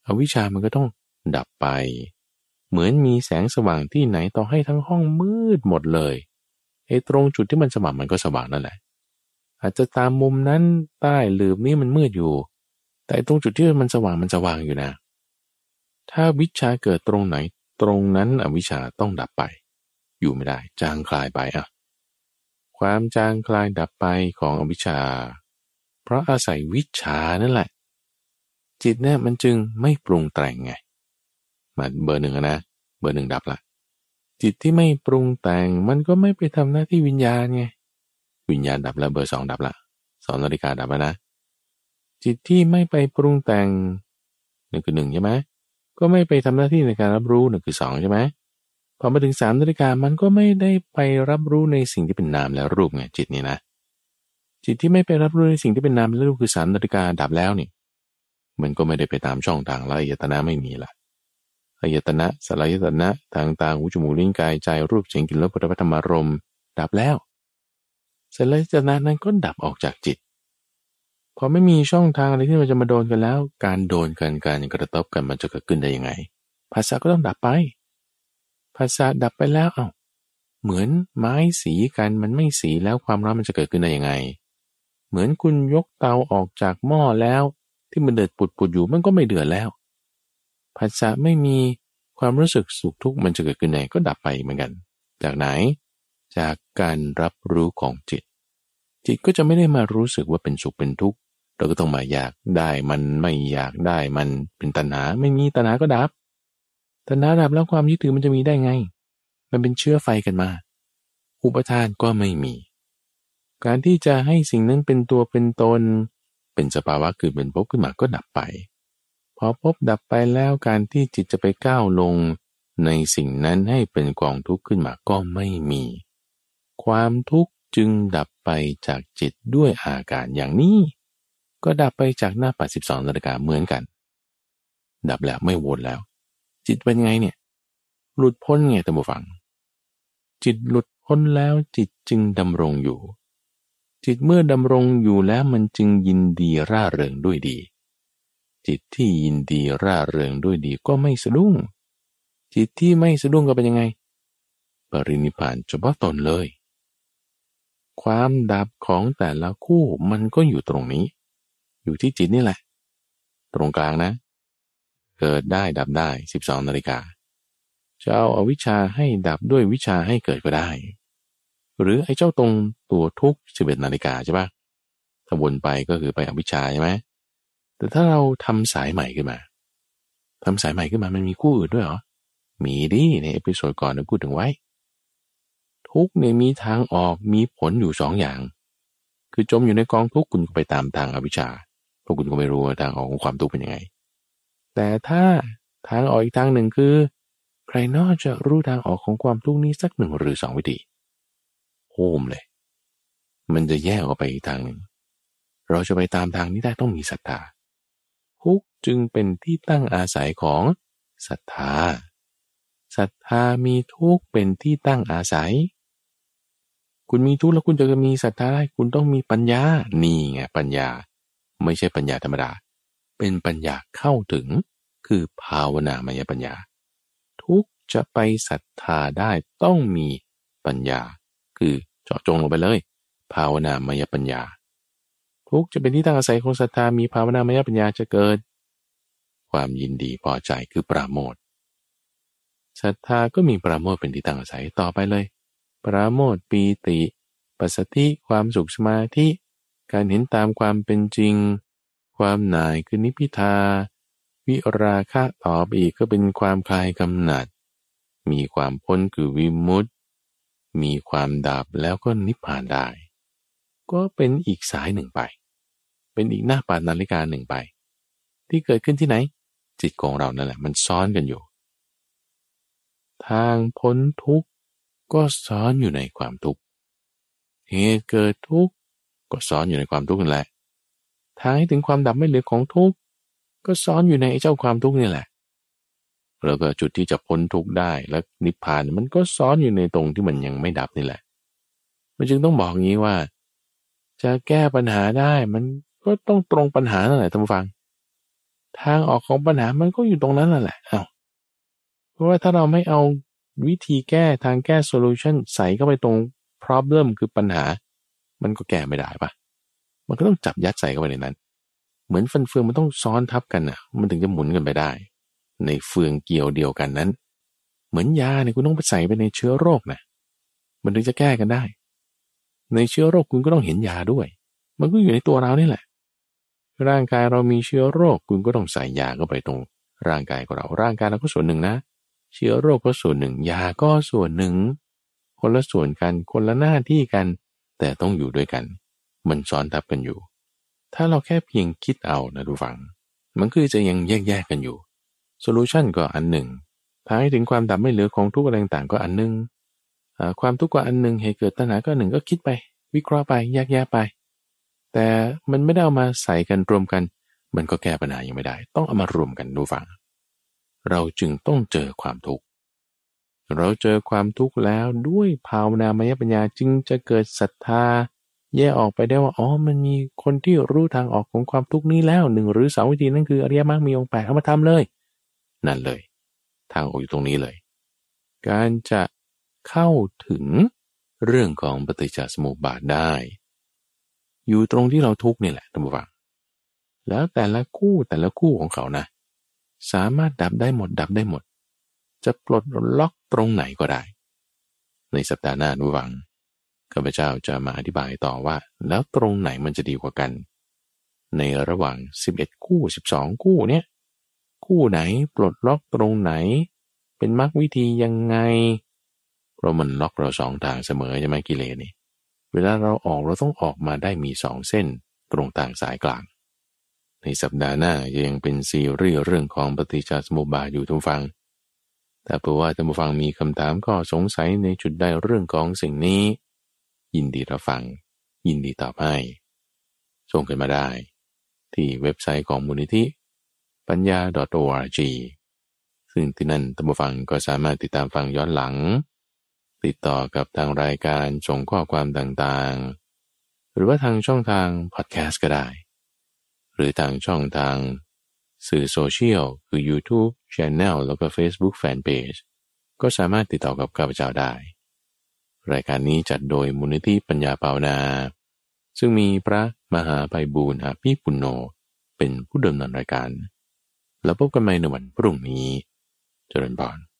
อวิชชามันก็ต้องดับไปเหมือนมีแสงสว่างที่ไหนต่อให้ทั้งห้องมืดหมดเลยไอ้ตรงจุดที่มันสว่างมันก็สว่างนั่นแหละอาจจะตามมุมนั้นใต้หลืบนี้มันมืดอยู่แต่ตรงจุดที่มันสว่างมันสว่างอยู่นะถ้าวิชชาเกิดตรงไหนตรงนั้นอวิชชาต้องดับไปอยู่ไม่ได้จางคลายไปความจางคลายดับไปของอวิชชาเพราะอาศัยวิชชานั่นแหละจิตเนี่ยมันจึงไม่ปรุงแต่งไงมาเบอร์หนึ่งนะเบอร์หนึ่งดับละจิตที่ไม่ปรุงแต่งมันก็ไม่ไปทำหน้าที่วิญญาณไงวิญญาณดับแล้วเบอร์สองดับละ2 นาฬิกาดับแล้วนะจิตที่ไม่ไปปรุงแต่งนั่นคือ1ใช่ไหมก็ไม่ไปทำหน้าที่ในการรับรู้นั่นคือ2ใช่ไหมพอมาถึง3 นาฬิกามันก็ไม่ได้ไปรับรู้ในสิ่งที่เป็นนามและรูปไงจิตนี่นะจิตที่ไม่ไปรับรู้ในสิ่งที่เป็นนามและรูปคือ3 นาฬิกาดับแล้วนี่มันก็ไม่ได้ไปตามช่องทางและอายตนะไม่มีละอายตนะสลายตนะทางตาหูจมูกลิ้นกายใจรูปเสียงกลิ่นรสโผฏฐัพพะธรรมารมณ์ดับแล้วสลายตนะนั้นก็ดับออกจากจิตพอไม่มีช่องทางอะไรที่มันจะมาโดนกันแล้วการโดนกันการกระทบกันมันจะเกิดขึ้นได้ยังไงภาษาก็ต้องดับไปภาษาดับไปแล้วเหมือนไม้สีกันมันไม่สีแล้วความร้อนมันจะเกิดขึ้นได้ยังไงเหมือนคุณยกเตาออกจากหม้อแล้วที่มันเดือดปุดๆอยู่มันก็ไม่เดือดแล้วภาษาไม่มีความรู้สึกสุขทุกข์มันจะเกิดขึ้นได้ก็ดับไปเหมือนกันจากไหนจากการรับรู้ของจิตจิตก็จะไม่ได้มารู้สึกว่าเป็นสุขเป็นทุกข์เราก็ต้องมาอยากได้มันไม่อยากได้มันเป็นตัณหาไม่มีตัณหาก็ดับตัณหาดับแล้วความยึดถือมันจะมีได้ไงมันเป็นเชื้อไฟกันมาอุปทานก็ไม่มีการที่จะให้สิ่งนั้นเป็นตัวเป็นตนเป็นสภาวะคือเป็นภพขึ้นมาก็ดับไปพอภพดับไปแล้วการที่จิตจะไปก้าวลงในสิ่งนั้นให้เป็นกองทุกข์ขึ้นมาก็ไม่มีความทุกข์จึงดับไปจากจิตด้วยอาการอย่างนี้ก็ดับไปจากหน้าปัด12 นาฬิกาเหมือนกันดับแล้วไม่วนแล้วจิตเป็นไงเนี่ยหลุดพ้นไงท่านผู้ฟังจิตหลุดพ้นแล้วจิตจึงดำรงอยู่จิตเมื่อดำรงอยู่แล้วมันจึงยินดีร่าเริงด้วยดีจิตที่ยินดีร่าเริงด้วยดีก็ไม่สะดุ้งจิตที่ไม่สะดุ้งก็เป็นยังไงปรินิพพานเฉพาะตนเลยความดับของแต่ละคู่มันก็อยู่ตรงนี้อยู่ที่จิตนี่แหละตรงกลางนะเกิดได้ดับได้12 นาฬิกาจะเอาอวิชชาให้ดับด้วยวิชาให้เกิดก็ได้หรือไอ้เจ้าตรงตัวทุกข์11 นาฬิกาใช่ปะถ้าวนไปก็คือไปอวิชชาใช่ไหมแต่ถ้าเราทำสายใหม่ขึ้นมาทำสายใหม่ขึ้นมามันมีคู่อื่นด้วยเหรอมีดิในเอพิโซดก่อนเราพูดถึงไว้ทุกข์เนี่ยมีทางออกมีผลอยู่2 อย่างคือจมอยู่ในกองทุกข์คุณก็ไปตามทางอวิชชาเพราะคุณก็ไม่รู้ว่าทางออกของความทุกข์เป็นยังไงแต่ถ้าทางออกอีกทางหนึ่งคือใครนอกจะรู้ทางออกของความทุกข์นี้สัก1 หรือ 2 วิธีโฮมเลยมันจะแยกออกไปอีกทางหนึ่งเราจะไปตามทางนี้ได้ต้องมีศรัทธาทุกข์จึงเป็นที่ตั้งอาศัยของศรัทธาศรัทธามีทุกข์เป็นที่ตั้งอาศัยคุณมีทุกข์แล้วคุณจะมีศรัทธาได้คุณต้องมีปัญญานี่ไงปัญญาไม่ใช่ปัญญาธรรมดาเป็นปัญญาเข้าถึงคือภาวนามยปัญญาทุกข์จะไปศรัทธาได้ต้องมีปัญญาคือเจาะจงลงไปเลยภาวนามยปัญญาทุกข์จะเป็นที่ตั้งอาศัยของศรัทธามีภาวนามยปัญญาจะเกิดความยินดีพอใจคือปราโมทย์ศรัทธาก็มีปราโมทย์เป็นที่ตั้งอาศัยต่อไปเลยปราโมทย์ปีติปัสสติความสุขสมาธิการเห็นตามความเป็นจริงความหน่ายคือนิพพิทาวิราคะต่อไปอีกก็เป็นความคลายกำหนัดมีความพ้นคือวิมุตติมีความดับแล้วก็นิพพานได้ก็เป็นอีกสายหนึ่งไปเป็นอีกหน้าปัด นาฬิกาหนึ่งไปที่เกิดขึ้นที่ไหนจิตของเรานั่นแหละมันซ้อนกันอยู่ทางพ้นทุกข์ก็ซ้อนอยู่ในความทุกข์เหตุเกิดทุกข์ก็ซ้อนอยู่ในความทุกข์นั่นแหละทางให้ถึงความดับไม่เหลือของทุกข์ก็ซ้อนอยู่ในไอ้เจ้าความทุกข์นี่แหละแล้วก็จุดที่จะพ้นทุกข์ได้และนิพพานมันก็ซ้อนอยู่ในตรงที่มันยังไม่ดับนี่แหละมันจึงต้องบอกงี้ว่าจะแก้ปัญหาได้มันก็ต้องตรงปัญหานั่นแหละท่านผู้ฟังทางออกของปัญหามันก็อยู่ตรงนั้นแหละอ้าวเพราะว่าถ้าเราไม่เอาวิธีแก้ทางแก้โซลูชันใส่เข้าไปตรง problem คือปัญหามันก็แก้ไม่ได้ปะมันก็ต้องจับยัดใส่เข้าไปในนั้นเหมือนฟันเฟืองมันต้องซ้อนทับกันน่ะมันถึงจะหมุนกันไปได้ในเฟืองเกี่ยวเดียวกันนั้นเหมือนยาเนี่ยคุณต้องไปใส่ไปในเชื้อโรคนะมันถึงจะแก้กันได้ในเชื้อโรคคุณก็ต้องเห็นยาด้วยมันก็อยู่ในตัวเรานี่แหละร่างกายเรามีเชื้อโรคคุณก็ต้องใส่ยาเข้าไปตรงร่างกายของเราร่างกายเราก็ส่วนหนึ่งนะเชื้อโรคก็ส่วนหนึ่งยาก็ส่วนหนึ่งคนละส่วนกันคนละหน้าที่กันแต่ต้องอยู่ด้วยกันมันซ้อนทับกันอยู่ถ้าเราแค่เพียงคิดเอานะทุกฝังมันคือจะยังแยกกันอยู่โซลูชันก็อันหนึ่งทางให้ถึงความดับไม่เหลือของทุกข์อะไรต่างๆก็อันหนึ่งความทุกข์ก็อันหนึ่งเหตุเกิดตัณหาก็หนึ่งก็คิดไปวิเคราะห์ไปแยกไปแต่มันไม่ได้เอามาใส่กันรวมกันมันก็แก้ปัญหายังไม่ได้ต้องเอามารวมกันดูฟังเราจึงต้องเจอความทุกข์เราเจอความทุกข์แล้วด้วยภาวนามยปัญญาจึงจะเกิดศรัทธาแยกออกไปได้ว่าอ๋อมันมีคนที่รู้ทางออกของความทุกข์นี้แล้วหนึ่งหรือสองวิธีนั่นคืออริยมรรคมีองค์ 8เอามาทำเลยนั่นเลยทางออกอยู่ตรงนี้เลยการจะเข้าถึงเรื่องของปฏิจจสมุปบาทได้อยู่ตรงที่เราทุกข์นี่แหละท่านผู้ฟังแล้วแต่ละคู่ของเขานะสามารถดับได้หมดจะปลดล็อกตรงไหนก็ได้ในสัปดาห์หน้าท่านผู้ฟังข้าพเจ้าจะมาอธิบายต่อว่าแล้วตรงไหนมันจะดีกว่ากันในระหว่าง11คู่12คู่เนี่ยคู่ไหนปลดล็อกตรงไหนเป็นมรรควิธียังไงเพราะมันล็อกเราสองทางเสมอใช่ไหมกิเลสนี่เวลาเราออกเราต้องออกมาได้มี2เส้นตรงต่างสายกลางในสัปดาห์หน้ายังเป็นซีรีส์เรื่องของปฏิจจสมุปบาทอยู่ทุกฟังแต่เผื่อว่าท่านผู้ฟังมีคำถามข้อสงสัยในจุดใดเรื่องของสิ่งนี้ยินดีรับฟังยินดีตอบให้ส่งกันมาได้ที่เว็บไซต์ของมูลนิธิปัญญา .org ซึ่งที่นั่นท่านผู้ฟังก็สามารถติดตามฟังย้อนหลังติดต่อกับทางรายการส่งข้อความต่างๆหรือว่าทางช่องทางพอดแคสต์ก็ได้หรือทางช่องทางสื่อโซเชียลคือ YouTube Channel แล้วก็ Facebook Fanpage ก็สามารถติดต่อกับข้าพเจ้าได้รายการนี้จัดโดยมูลนิธิปัญญาภาวนาซึ่งมีพระมหาไพบูลย์อาภีปุณโญเป็นผู้ดำเนินรายการแล้วพบกันใหม่ในวันพรุ่งนี้เจริญพร